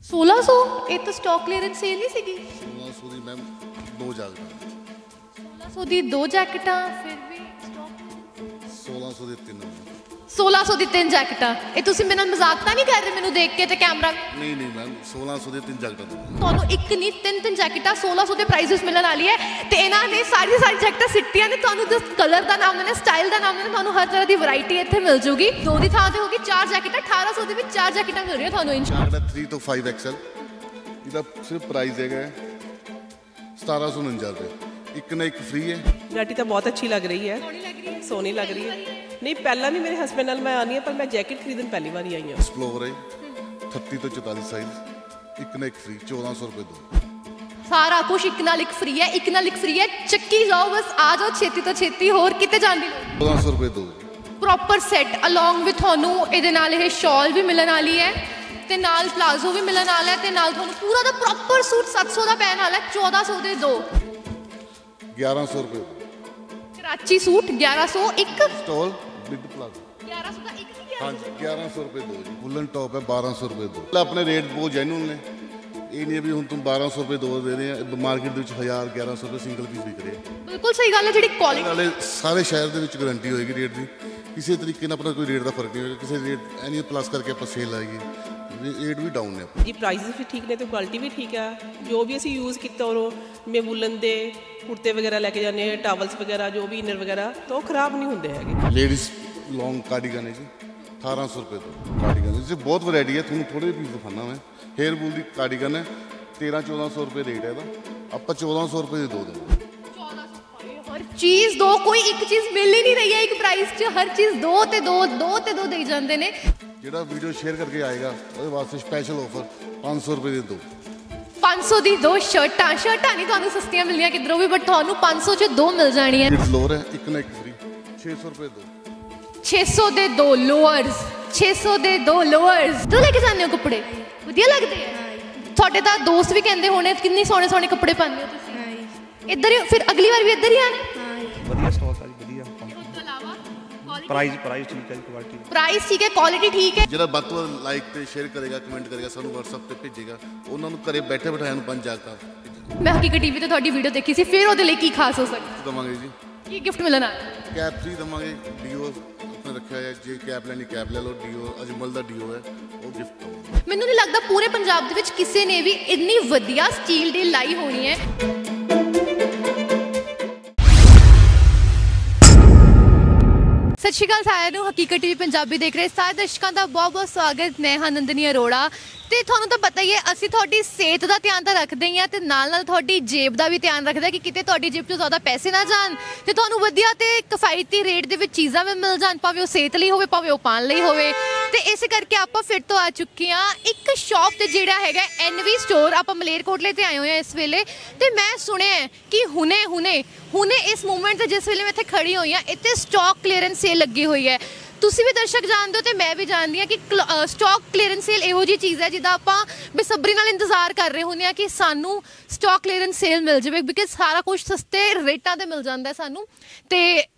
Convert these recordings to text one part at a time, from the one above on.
1600 ਇਹ ਤਾਂ stock clearance sale ਨਹੀਂ ਸੀਗੀ। 1600 ਦੀ ਮੈਮ 2 ਜੈਕਟਾਂ 1600 ਦੀ 2 ਜੈਕਟਾਂ ਫਿਰ ਵੀ ਸਟਾਕ 1600 ਦੀ 3 1600 ਦੀ 3 ਜੈਕਟਾਂ। ਇਹ ਤੁਸੀਂ ਮੇਰੇ ਨਾਲ ਮਜ਼ਾਕ ਤਾਂ ਨਹੀਂ ਕਰ ਰਹੇ ਮੈਨੂੰ ਦੇਖ ਕੇ ਤੇ ਕੈਮਰਾ ਨਹੀਂ ਨਹੀਂ ਮੈਮ 1600 ਦੀ 3 ਜੈਕਟਾਂ ਤੁਹਾਨੂੰ ਇੱਕ ਨਹੀਂ ਤਿੰਨ ਜੈਕਟਾਂ 1600 ਦੇ ਪ੍ਰਾਈਸ ਮਿਲਣ ਵਾਲੀ ਹੈ ਤੇ ਇਹਨਾਂ ਨੇ ਸਾਰੀ ਜੈਕਟਾਂ ਸਿੱਟੀਆਂ ਨੇ। ਤੁਹਾਨੂੰ ਜਸਟ ਕਲਰ ਦਾ ਨਾਮ ਦੇਣਾ, ਸਟਾਈਲ ਦਾ ਨਾਮ ਦੇਣਾ, ਤੁਹਾਨੂੰ ਹਰ ਤਰ੍ਹਾਂ ਦੀ ਵੈਰਾਈਟੀ ਇੱਥੇ ਮਿਲ ਜੂਗੀ। 2 ਦੀ ਥਾਂ ਤੇ ਹੋਗੀ 4 ਜੈਕਟਾਂ 1800 ਦੇ ਵਿੱਚ 4 ਜੈਕਟਾਂ ਮਿਲ ਰਹੀਆਂ ਤੁਹਾਨੂੰ। ਜੈਕਟ 3 ਤੋਂ 5 XL ਇਹਦਾ ਸਿਰਫ ਪ੍ਰਾਈਸ ਹੈਗਾ 1749 ਰੁਪਏ। ਇੱਕ ਨਾ ਇੱਕ ਫ੍ਰੀ ਹੈ। ਵੈਰਾਈਟੀ ਤਾਂ ਬਹੁਤ ਅੱਛੀ ਲੱਗ ਰਹੀ ਹੈ, ਸੋਹਣੀ ਲੱਗ ਰਹੀ ਹੈ। ਨਹੀਂ ਪਹਿਲਾਂ ਵੀ ਮੇਰੇ ਹਸਬੈਂਡ ਨਾਲ ਮੈਂ ਆਨੀ ਹੈ, ਪਰ ਮੈਂ ਜੈਕਟ ਖਰੀਦਣ ਪਹਿਲੀ ਵਾਰ ਹੀ ਆਈ ਹਾਂ। ਐਕਸਪਲੋਰ ਹੈ 38 ਤੋਂ 44 ਸਾਈਜ਼, ਇੱਕ ਨਾ ਇੱਕ ਫ੍ਰੀ 1400 ਰੁਪਏ ਦੋ। ਸਾਰਾ ਕੁਝ ਇੱਕ ਨਾਲ ਇੱਕ ਫ੍ਰੀ ਹੈ, ਇੱਕ ਨਾਲ ਇੱਕ ਫ੍ਰੀ ਹੈ। ਚੱਕੀ ਜਾਓ ਬਸ, ਆ ਜਾਓ ਛੇਤੀ ਤੋਂ ਛੇਤੀ, ਹੋਰ ਕਿਤੇ ਜਾਣ ਦੀ ਲੋੜ। 1400 ਰੁਪਏ ਦੋ। ਪ੍ਰੋਪਰ ਸੈੱਟ ਅਲੋਂਗ ਵਿਦ ਤੁਹਾਨੂੰ ਇਹਦੇ ਨਾਲ ਇਹ ਸ਼ਾਲ ਵੀ ਮਿਲਣ ਵਾਲੀ ਹੈ ਤੇ ਨਾਲ ਪਲਾਜ਼ੋ ਵੀ ਮਿਲਣ ਵਾਲਾ ਹੈ ਤੇ ਨਾਲ ਤੁਹਾਨੂੰ ਪੂਰਾ ਦਾ ਪ੍ਰੋਪਰ ਸੂਟ 700 ਦਾ ਪੈਣ ਵਾਲਾ ਹੈ। 1400 ਦੇ ਦੋ। 1100 ਰੁਪਏ ਕਰਾਚੀ ਸੂਟ 1100 ਇੱਕ। ਸਟੋਲ ਬਿਗ ਪਲਾਜ਼ੋ 1100 ਦਾ ਇੱਕ ਸੀ। ਹਾਂਜੀ 1100 ਰੁਪਏ ਦੋ ਜੀ। ਵੁਲਨ ਟੌਪ ਹੈ 1200 ਰੁਪਏ ਦੋ। ਆਪਣੇ ਰੇਟ ਬਹੁਤ ਜੈਨੂਨ ਨੇ, ਇਹ ਨਹੀਂ ਵੀ ਹੁਣ ਤੁਮ 1200 ਰੁਪਏ ਦੋ ਦੇ ਰਹੇ ਆ। ਮਾਰਕੀਟ ਦੇ ਵਿੱਚ 1000 1100 ਰੁਪਏ ਸਿੰਗਲ ਪੀਸ ਵਿਕ ਰਹੇ ਆ। ਬਿਲਕੁਲ ਸਹੀ ਗੱਲ ਹੈ। ਜਿਹੜੀ ਕੁਆਲਿਟੀ ਨਾਲੇ ਸਾਰੇ ਸ਼ਹਿਰ ਦੇ ਵਿੱਚ ਗਾਰੰਟੀ ਹੋਏਗੀ ਰੇਟ ਦੀ। ਕਿਸੇ ਤਰੀਕੇ ਨਾਲ ਆਪਣਾ ਕੋਈ ਰੇਟ ਦਾ ਫਰਕ ਨਹੀਂ ਹੋਏਗਾ। ਕਿਸੇ ਰੇਟ ਐਨੀ ਪਲੱਸ ਕਰਕੇ ਆਪਾਂ ਸੇਲ ਲਾਏਗੀ, ਰੇਟ ਵੀ ਡਾਊਨ ਹੈ ਜੀ। ਪ੍ਰਾਈਸਿਸ ਵੀ ਠੀਕ ਨੇ ਤੇ ਕੁਆਲਿਟੀ ਵੀ ਠੀਕ ਆ। ਜੋ ਵੀ ਅਸੀਂ ਯੂਜ਼ ਕੀਤਾ ਉਹ ਜਿਵੇਂ ਵੂਲਨ ਦੇ ਕੁੜਤੇ ਵਗੈਰਾ ਲੈ ਕੇ ਜਾਂਦੇ ਹਾਂ, ਟਾਵਲਸ ਵਗੈਰਾ, ਜੋ ਵੀ ਇਨਰ ਵਗੈਰਾ, ਤਾਂ ਉਹ ਖਰਾਬ ਨਹੀਂ ਹੁੰਦੇ ਹੈਗੇ। ਲੇਡੀਜ਼ ਲੌਂਗ ਕਾਰਡੀਗਨ ਹੈ ਜੀ 1800 ਰੁਪਏ ਤੋਂ। ਕਾਰਡੀਗਨ ਇਸ ਬਹੁਤ ਵੈਰਾਈਟੀ ਹੈ, ਤੁਹਾਨੂੰ ਥੋੜੇ ਜਿਹੇ ਪੀਸ ਦਿਖਾਣਾ ਮੈਂ। ਹੇਅਰ ਬੂਲ ਦੀ ਕਾਰਡੀਗਨ ਹੈ 1300-1400 ਰੁਪਏ ਰੇਟ ਹੈ ਇਹਦਾ। ਆਪਾਂ 1400 ਰੁਪਏ ਦੇ ਦੋ ਦਿੰਦੇ। ਹਰ ਚੀਜ਼ ਦੋ, ਕੋਈ ਇੱਕ ਚੀਜ਼ ਮਿਲ ਹੀ ਨਹੀਂ ਰਹੀ ਹੈ ਇੱਕ ਪ੍ਰਾਈਸ 'ਚ। ਹਰ ਚੀਜ਼ ਦੋ ਤੇ ਦੋ ਦੇਈ ਜਾਂਦੇ ਨੇ। ਜਿਹੜਾ ਵੀਡੀਓ ਸ਼ੇਅਰ ਕਰਕੇ ਆਏਗਾ ਉਹਦੇ ਵਾਸਤੇ ਸਪੈਸ਼ਲ ਆਫਰ 500 ਰੁਪਏ ਦੇ ਦੋ। 500 ਦੀ 2 ਸ਼ਰਟਾਂ ਨਹੀਂ ਤੁਹਾਨੂੰ ਸਸਤੀਆਂ ਮਿਲਦੀਆਂ ਕਿਧਰੋਂ ਵੀ, ਬਟ ਤੁਹਾਨੂੰ 500 'ਚ 2 ਮਿਲ ਜਾਣੀਆਂ। ਕਿਡਸ ਲੋਅਰ ਹੈ ਇੱਕ ਨਾ ਇੱਕ ਫ੍ਰੀ 600 ਰੁਪਏ ਦੋ। 600 ਦੇ 2 ਲੋਅਰਸ, 600 ਦੇ 2 ਲੋਅਰਸ। ਤੂੰ ਲੈ ਕੇ ਜਾਂਦੇ ਹੋ ਕੱਪੜੇ, ਵਧੀਆ ਲੱਗਦੇ ਆ। ਤੁਹਾਡੇ ਤਾਂ ਦੋਸਤ ਵੀ ਕਹਿੰਦੇ ਹੋਣੇ ਕਿੰਨੇ ਸੋਹਣੇ ਸੋਹਣੇ ਕੱਪੜੇ ਪਾਉਂਦੇ ਹੋ ਤੁਸੀਂ। ਇੱਧਰ ਹੀ ਫਿਰ ਅਗਲੀ ਵਾਰ ਵੀ ਇੱਧਰ ਹੀ ਆਣਾ। ਵਧੀਆ ਸਟਾਕ ਆ ਜੀ, ਵਧੀਆ। ਉਸ ਤੋਂ ਇਲਾਵਾ ਪ੍ਰਾਈਸ ਠੀਕ ਹੈ ਜੀ, ਕੁਆਲਿਟੀ ਪ੍ਰਾਈਸ ਠੀਕ ਹੈ, ਕੁਆਲਿਟੀ ਠੀਕ ਹੈ। ਜਿਹੜਾ ਵੱਧ ਤੋਂ ਵੱਧ ਲਾਈਕ ਤੇ ਸ਼ੇਅਰ ਕਰੇਗਾ, ਕਮੈਂਟ ਕਰੇਗਾ, ਸਾਨੂੰ WhatsApp ਤੇ ਭੇਜੇਗਾ, ਉਹਨਾਂ ਨੂੰ ਘਰੇ ਬੈਠੇ ਬਿਠਾਇਆ ਨੂੰ 5 ਜੈਕਟਾਂ ਮੈਂ ਹਕੀਕਤ ਟੀਵੀ ਤੇ ਤੁਹਾਡੀ ਵੀਡੀਓ ਦੇਖੀ ਸੀ, ਫਿਰ ਉਹਦੇ ਲਈ ਕੀ ਖਾਸ ਹੋ ਸਕਦਾ? ਦਵਾਂਗੇ ਜੀ। ਕੀ ਗਿਫਟ ਮਿਲਣਾ? ਕੈਪ ਫ੍ਰੀ ਦਵਾਂਗੇ। ਡੀਓ ਆਪਣੇ ਰੱਖਿਆ ਹੈ, ਜੇ ਕੈਪ ਲੈਣੀ ਕੈਪ ਲੈ ਲਓ। ਡੀਓ ਅਜਮਲ ਦਾ ਡੀਓ ਹੈ, ਉਹ ਗਿਫਟ ਦਵਾਂਗੇ। ਮੈਨੂੰ ਨਹੀਂ ਲੱਗਦਾ ਪੂਰੇ ਪੰਜਾਬ ਦੇ ਵਿੱਚ ਕਿਸੇ ਨੇ ਵੀ ਇੰਨੀ ਵਧੀਆ ਸਟੀਲ ਦੀ ਲਾਈ ਹੋਣੀ ਹੈ। ਸਤਿ ਸ਼੍ਰੀ ਅਕਾਲ ਸਾਰਿਆਂ ਨੂੰ। ਹਕੀਕਤ ਟੀਵੀ ਪੰਜਾਬੀ ਦੇਖ ਰਹੇ ਸਾਰੇ ਦਰਸ਼ਕਾਂ ਦਾ ਬਹੁਤ ਸਵਾਗਤ। ਮੈਂ ਹਾਂ ਨੰਦਨੀ ਅਰੋੜਾ ਤੇ ਤੁਹਾਨੂੰ ਤਾਂ ਪਤਾ ਹੀ ਹੈ ਅਸੀਂ ਤੁਹਾਡੀ ਸਿਹਤ ਦਾ ਧਿਆਨ ਤਾਂ ਰੱਖਦੇ ਹੀ ਹਾਂ ਤੇ ਨਾਲ ਤੁਹਾਡੀ ਜੇਬ ਦਾ ਵੀ ਧਿਆਨ ਰੱਖਦੇ ਕਿ ਕਿਤੇ ਤੁਹਾਡੀ ਜੇਬ 'ਚੋਂ ਜ਼ਿਆਦਾ ਪੈਸੇ ਨਾ ਜਾਣ ਤੇ ਤੁਹਾਨੂੰ ਵਧੀਆ ਤੇ ਕਿਫਾਇਤੀ ਰੇਟ ਦੇ ਵਿੱਚ ਚੀਜ਼ਾਂ ਵੀ ਮਿਲ ਜਾਣ, ਭਾਵੇਂ ਉਹ ਸਿਹਤ ਲਈ ਹੋਵੇ ਭਾਵੇਂ ਉਹ ਪਾਣ ਲਈ ਹੋਵੇ। ਤੇ ਇਸੇ ਕਰਕੇ ਆਪਾਂ ਫਿਰ ਤੋਂ ਆ ਚੁੱਕੇ ਹਾਂ ਇੱਕ ਸ਼ਾਪ ਤੇ ਜਿਹੜਾ ਹੈਗਾ NV ਸਟੋਰ। ਆਪਾਂ ਮਲੇਰਕੋਟਲੇ ਤੇ ਆਏ ਹੋਏ ਹਾਂ ਇਸ ਵੇਲੇ ਤੇ ਮੈਂ ਸੁਣਿਆ ਕਿ ਹੁਣੇ ਇਸ ਮੂਵਮੈਂਟ ਤੇ ਜਿਸ ਵੇਲੇ ਮੈਂ ਇੱਥੇ ਖੜੀ ਹੋਈ ਹਾਂ ਇੱਥੇ ਸਟਾਕ ਕਲੀਅਰੈਂਸ ਸੇਲ ਲੱਗੀ ਹੋਈ ਹੈ। ਤੁਸੀਂ ਵੀ ਦਰਸ਼ਕ ਜਾਣਦੇ ਹੋ ਤੇ ਮੈਂ ਵੀ ਜਾਣਦੀ ਹਾਂ ਕਿ ਸਟਾਕ ਕਲੀਅਰੈਂਸ ਸੇਲ ਇਹੋ ਜਿਹੀ ਚੀਜ਼ ਹੈ ਜਿਹਦਾ ਆਪਾਂ ਬੇਸਬਰੀ ਨਾਲ ਇੰਤਜ਼ਾਰ ਕਰ ਰਹੇ ਹੁੰਦੇ ਹਾਂ ਕਿ ਸਾਨੂੰ ਸਟਾਕ ਕਲੀਅਰੈਂਸ ਸੇਲ ਮਿਲ ਜਾਵੇ, ਬਿਕਾਜ਼ ਸਾਰਾ ਕੁਝ ਸਸਤੇ ਰੇਟਾਂ ਤੇ ਮਿਲ ਜਾਂਦਾ ਸਾਨੂੰ। ਤੇ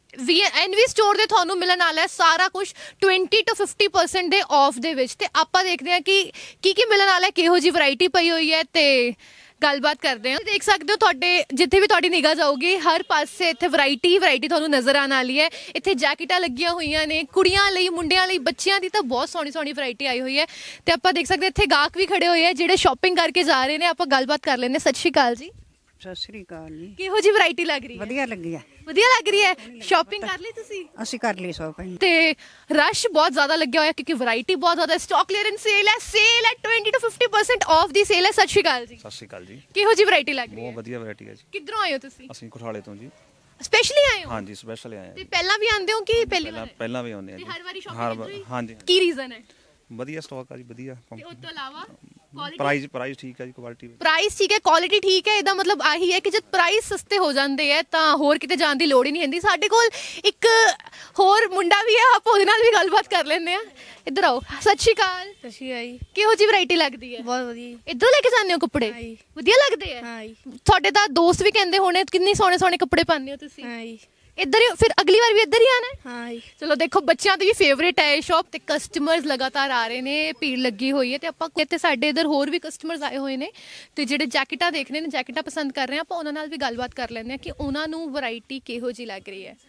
NV ਸਟੋਰ ਦੇ ਤੁਹਾਨੂੰ ਮਿਲਣ ਵਾਲਾ ਹੈ ਸਾਰਾ ਕੁਝ 20 ਤੋਂ 50% ਦੇ ਆਫ ਦੇ ਵਿੱਚ। ਤੇ ਆਪਾਂ ਦੇਖਦੇ ਹਾਂ ਕਿ ਕੀ ਮਿਲਣ ਵਾਲਾ ਹੈ, ਕਿਹੋ ਜਿਹੀ ਵੈਰਾਈਟੀ ਪਈ ਹੋਈ ਹੈ ਤੇ ਗੱਲਬਾਤ ਕਰਦੇ ਹਾਂ। ਦੇਖ ਸਕਦੇ ਹੋ ਤੁਹਾਡੇ ਜਿੱਥੇ ਵੀ ਤੁਹਾਡੀ ਨਿਗਾਹ ਜਾਊਗੀ ਹਰ ਪਾਸੇ ਇੱਥੇ ਵੈਰਾਈਟੀ ਤੁਹਾਨੂੰ ਨਜ਼ਰ ਆਉਣ ਵਾਲੀ ਹੈ। ਇੱਥੇ ਜੈਕਟਾਂ ਲੱਗੀਆਂ ਹੋਈਆਂ ਨੇ ਕੁੜੀਆਂ ਲਈ, ਮੁੰਡਿਆਂ ਲਈ, ਬੱਚਿਆਂ ਦੀ ਤਾਂ ਬਹੁਤ ਸੋਹਣੀ ਵੈਰਾਈਟੀ ਆਈ ਹੋਈ ਹੈ। ਤੇ ਆਪਾਂ ਦੇਖ ਸਕਦੇ ਇੱਥੇ ਗਾਹਕ ਵੀ ਖੜੇ ਹੋਏ ਆ ਜਿਹੜੇ ਸ਼ਾਪਿੰਗ ਕਰਕੇ ਜਾ ਰਹੇ ਨੇ। ਆਪਾਂ ਗੱਲਬਾਤ ਕਰ ਲੈਂਦੇ। ਸਤਿ ਸ਼੍ਰੀ ਅਕਾਲ ਜੀ। ਸਤਿ ਸ੍ਰੀ ਅਕਾਲ ਜੀ। ਕਿਹੋ ਜਿਹੀ ਵੈਰਾਈਟੀ ਲੱਗ ਰਹੀ ਹੈ? ਵਧੀਆ ਲੱਗੀ ਆ। ਵਧੀਆ ਲੱਗ ਰਹੀ ਹੈ। ਸ਼ਾਪਿੰਗ ਕਰ ਲਈ ਤੁਸੀਂ? ਅਸੀਂ ਕਰ ਲਈ ਸ਼ਾਪਿੰਗ। ਤੇ ਰਸ਼ ਬਹੁਤ ਜ਼ਿਆਦਾ ਲੱਗਿਆ ਹੋਇਆ ਕਿਉਂਕਿ ਵੈਰਾਈਟੀ ਬਹੁਤ ਜ਼ਿਆਦਾ। ਸਟਾਕ ਕਲੀਅਰੈਂਸ ਸੇਲ ਹੈ 20 ਤੋਂ 50% ਆਫ ਦੀ ਸੇਲ ਹੈ। ਸਤਿ ਸ਼੍ਰੀ ਅਕਾਲ ਜੀ। ਸਤਿ ਸ਼੍ਰੀ ਅਕਾਲ ਜੀ। ਕਿਹੋ ਜਿਹੀ ਵੈਰਾਈਟੀ ਲੱਗ ਰਹੀ ਹੈ? ਬਹੁਤ ਵਧੀਆ ਵੈਰਾਈਟੀ ਹੈ ਜੀ। ਕਿੱਧਰੋਂ ਆਏ ਹੋ ਤੁਸੀਂ? ਅਸੀਂ ਕੋਠਾਲੇ ਤੋਂ ਜੀ। ਸਪੈਸ਼ਲੀ ਆਏ ਹੋ? ਹਾਂਜੀ ਸਪੈਸ਼ਲ ਆਏ ਤੇ ਪਹਿਲਾਂ ਵੀ ਆਉਂਦੇ ਹੋ ਕਿ ਪਹਿਲੀ ਵਾਰ? ਪਹਿਲਾਂ ਵੀ ਆਉਂਦੇ ਆ ਜੀ। ਹਰ ਵਾਰੀ ਸ਼ਾਪਿੰਗ? ਹਾਂਜੀ। ਕੀ ਰੀਜ਼ਨ ਹੈ? ਵਧੀਆ ਸਟਾਕ ਆ ਜੀ, ਵਧੀਆ। ਤੇ ਉਸ ਤੋਂ ਇਲਾਵਾ ਪ੍ਰਾਈਸ ਠੀਕ ਹੈ ਜੀ, ਕੁਆਲਿਟੀ ਪ੍ਰਾਈਸ ਠੀਕ ਹੈ, ਕੁਆਲਿਟੀ ਠੀਕ ਹੈ। ਇਹਦਾ ਮਤਲਬ ਆਹੀ ਹੈ ਕਿ ਜਦ ਪ੍ਰਾਈਸ ਸਸਤੇ ਹੋ ਜਾਂਦੇ ਹੈ ਤਾਂ ਹੋਰ ਕਿਤੇ ਜਾਣ ਦੀ ਲੋੜ ਹੀ ਨਹੀਂ ਹੁੰਦੀ। ਸਾਡੇ ਕੋਲ ਇੱਕ ਹੋਰ ਮੁੰਡਾ ਵੀ ਹੈ, ਆਪਾਂ ਉਹਦੇ ਨਾਲ ਵੀ ਗੱਲਬਾਤ ਕਰ ਲੈਂਦੇ ਆ। ਇੱਧਰ ਆਓ। ਸਤਿ ਸ਼੍ਰੀ ਅਕਾਲ। ਸਤਿ ਸ਼੍ਰੀ ਅਕਾਲ ਜੀ। ਕਿਹੋ ਜਿਹੀ ਵੈਰਾਈਟੀ ਲੱਗਦੀ ਹੈ? ਬਹੁਤ ਵਧੀਆ। ਇੱਧਰੋਂ ਲੈ ਕੇ ਜਾਂਦੇ ਹੋ ਕੱਪੜੇ? ਵਧੀਆ ਲੱਗਦੇ ਆ? ਤੁਹਾਡੇ ਤਾਂ ਦੋਸਤ ਵੀ ਕਹਿੰਦੇ ਹੋਣੇ ਕਿੰਨੇ ਸੋਹਣੇ ਕੱਪੜੇ ਪਾਉਂਦੇ ਹੋ ਤੁਸੀਂ। ਇੱਧਰ ਹੀ ਫਿਰ ਅਗਲੀ ਵਾਰ ਵੀ ਇੱਧਰ ਹੀ ਆਣਾ ਹੈ? ਹਾਂ ਜੀ। ਚਲੋ ਦੇਖੋ ਬੱਚਿਆਂ ਦੀ ਵੀ ਫੇਵਰੇਟ ਹੈ ਇਹ ਸ਼ਾਪ ਤੇ ਕਸਟਮਰਸ ਲਗਾਤਾਰ ਆ ਰਹੇ ਨੇ, ਭੀੜ ਲੱਗੀ ਹੋਈ ਹੈ ਤੇ ਆਪਾਂ ਇੱਥੇ ਸਾਡੇ ਇੱਧਰ ਹੋਰ ਵੀ ਕਸਟਮਰਸ ਆਏ ਹੋਏ ਨੇ ਤੇ ਜਿਹੜੇ ਜੈਕਟਾਂ ਦੇਖ ਰਹੇ ਨੇ, ਜੈਕਟਾਂ ਪਸੰਦ ਕਰ ਰਹੇ ਆ, ਆਪਾਂ ਉਹਨਾਂ ਨਾਲ ਵੀ ਗੱਲਬਾਤ ਕਰ ਲੈਂਦੇ ਆ ਕਿ ਉਹਨਾਂ ਨੂੰ ਵੈਰਾਈਟੀ ਕਿਹੋ ਜਿਹੀ ਲੱਗ ਰਹੀ ਹੈ।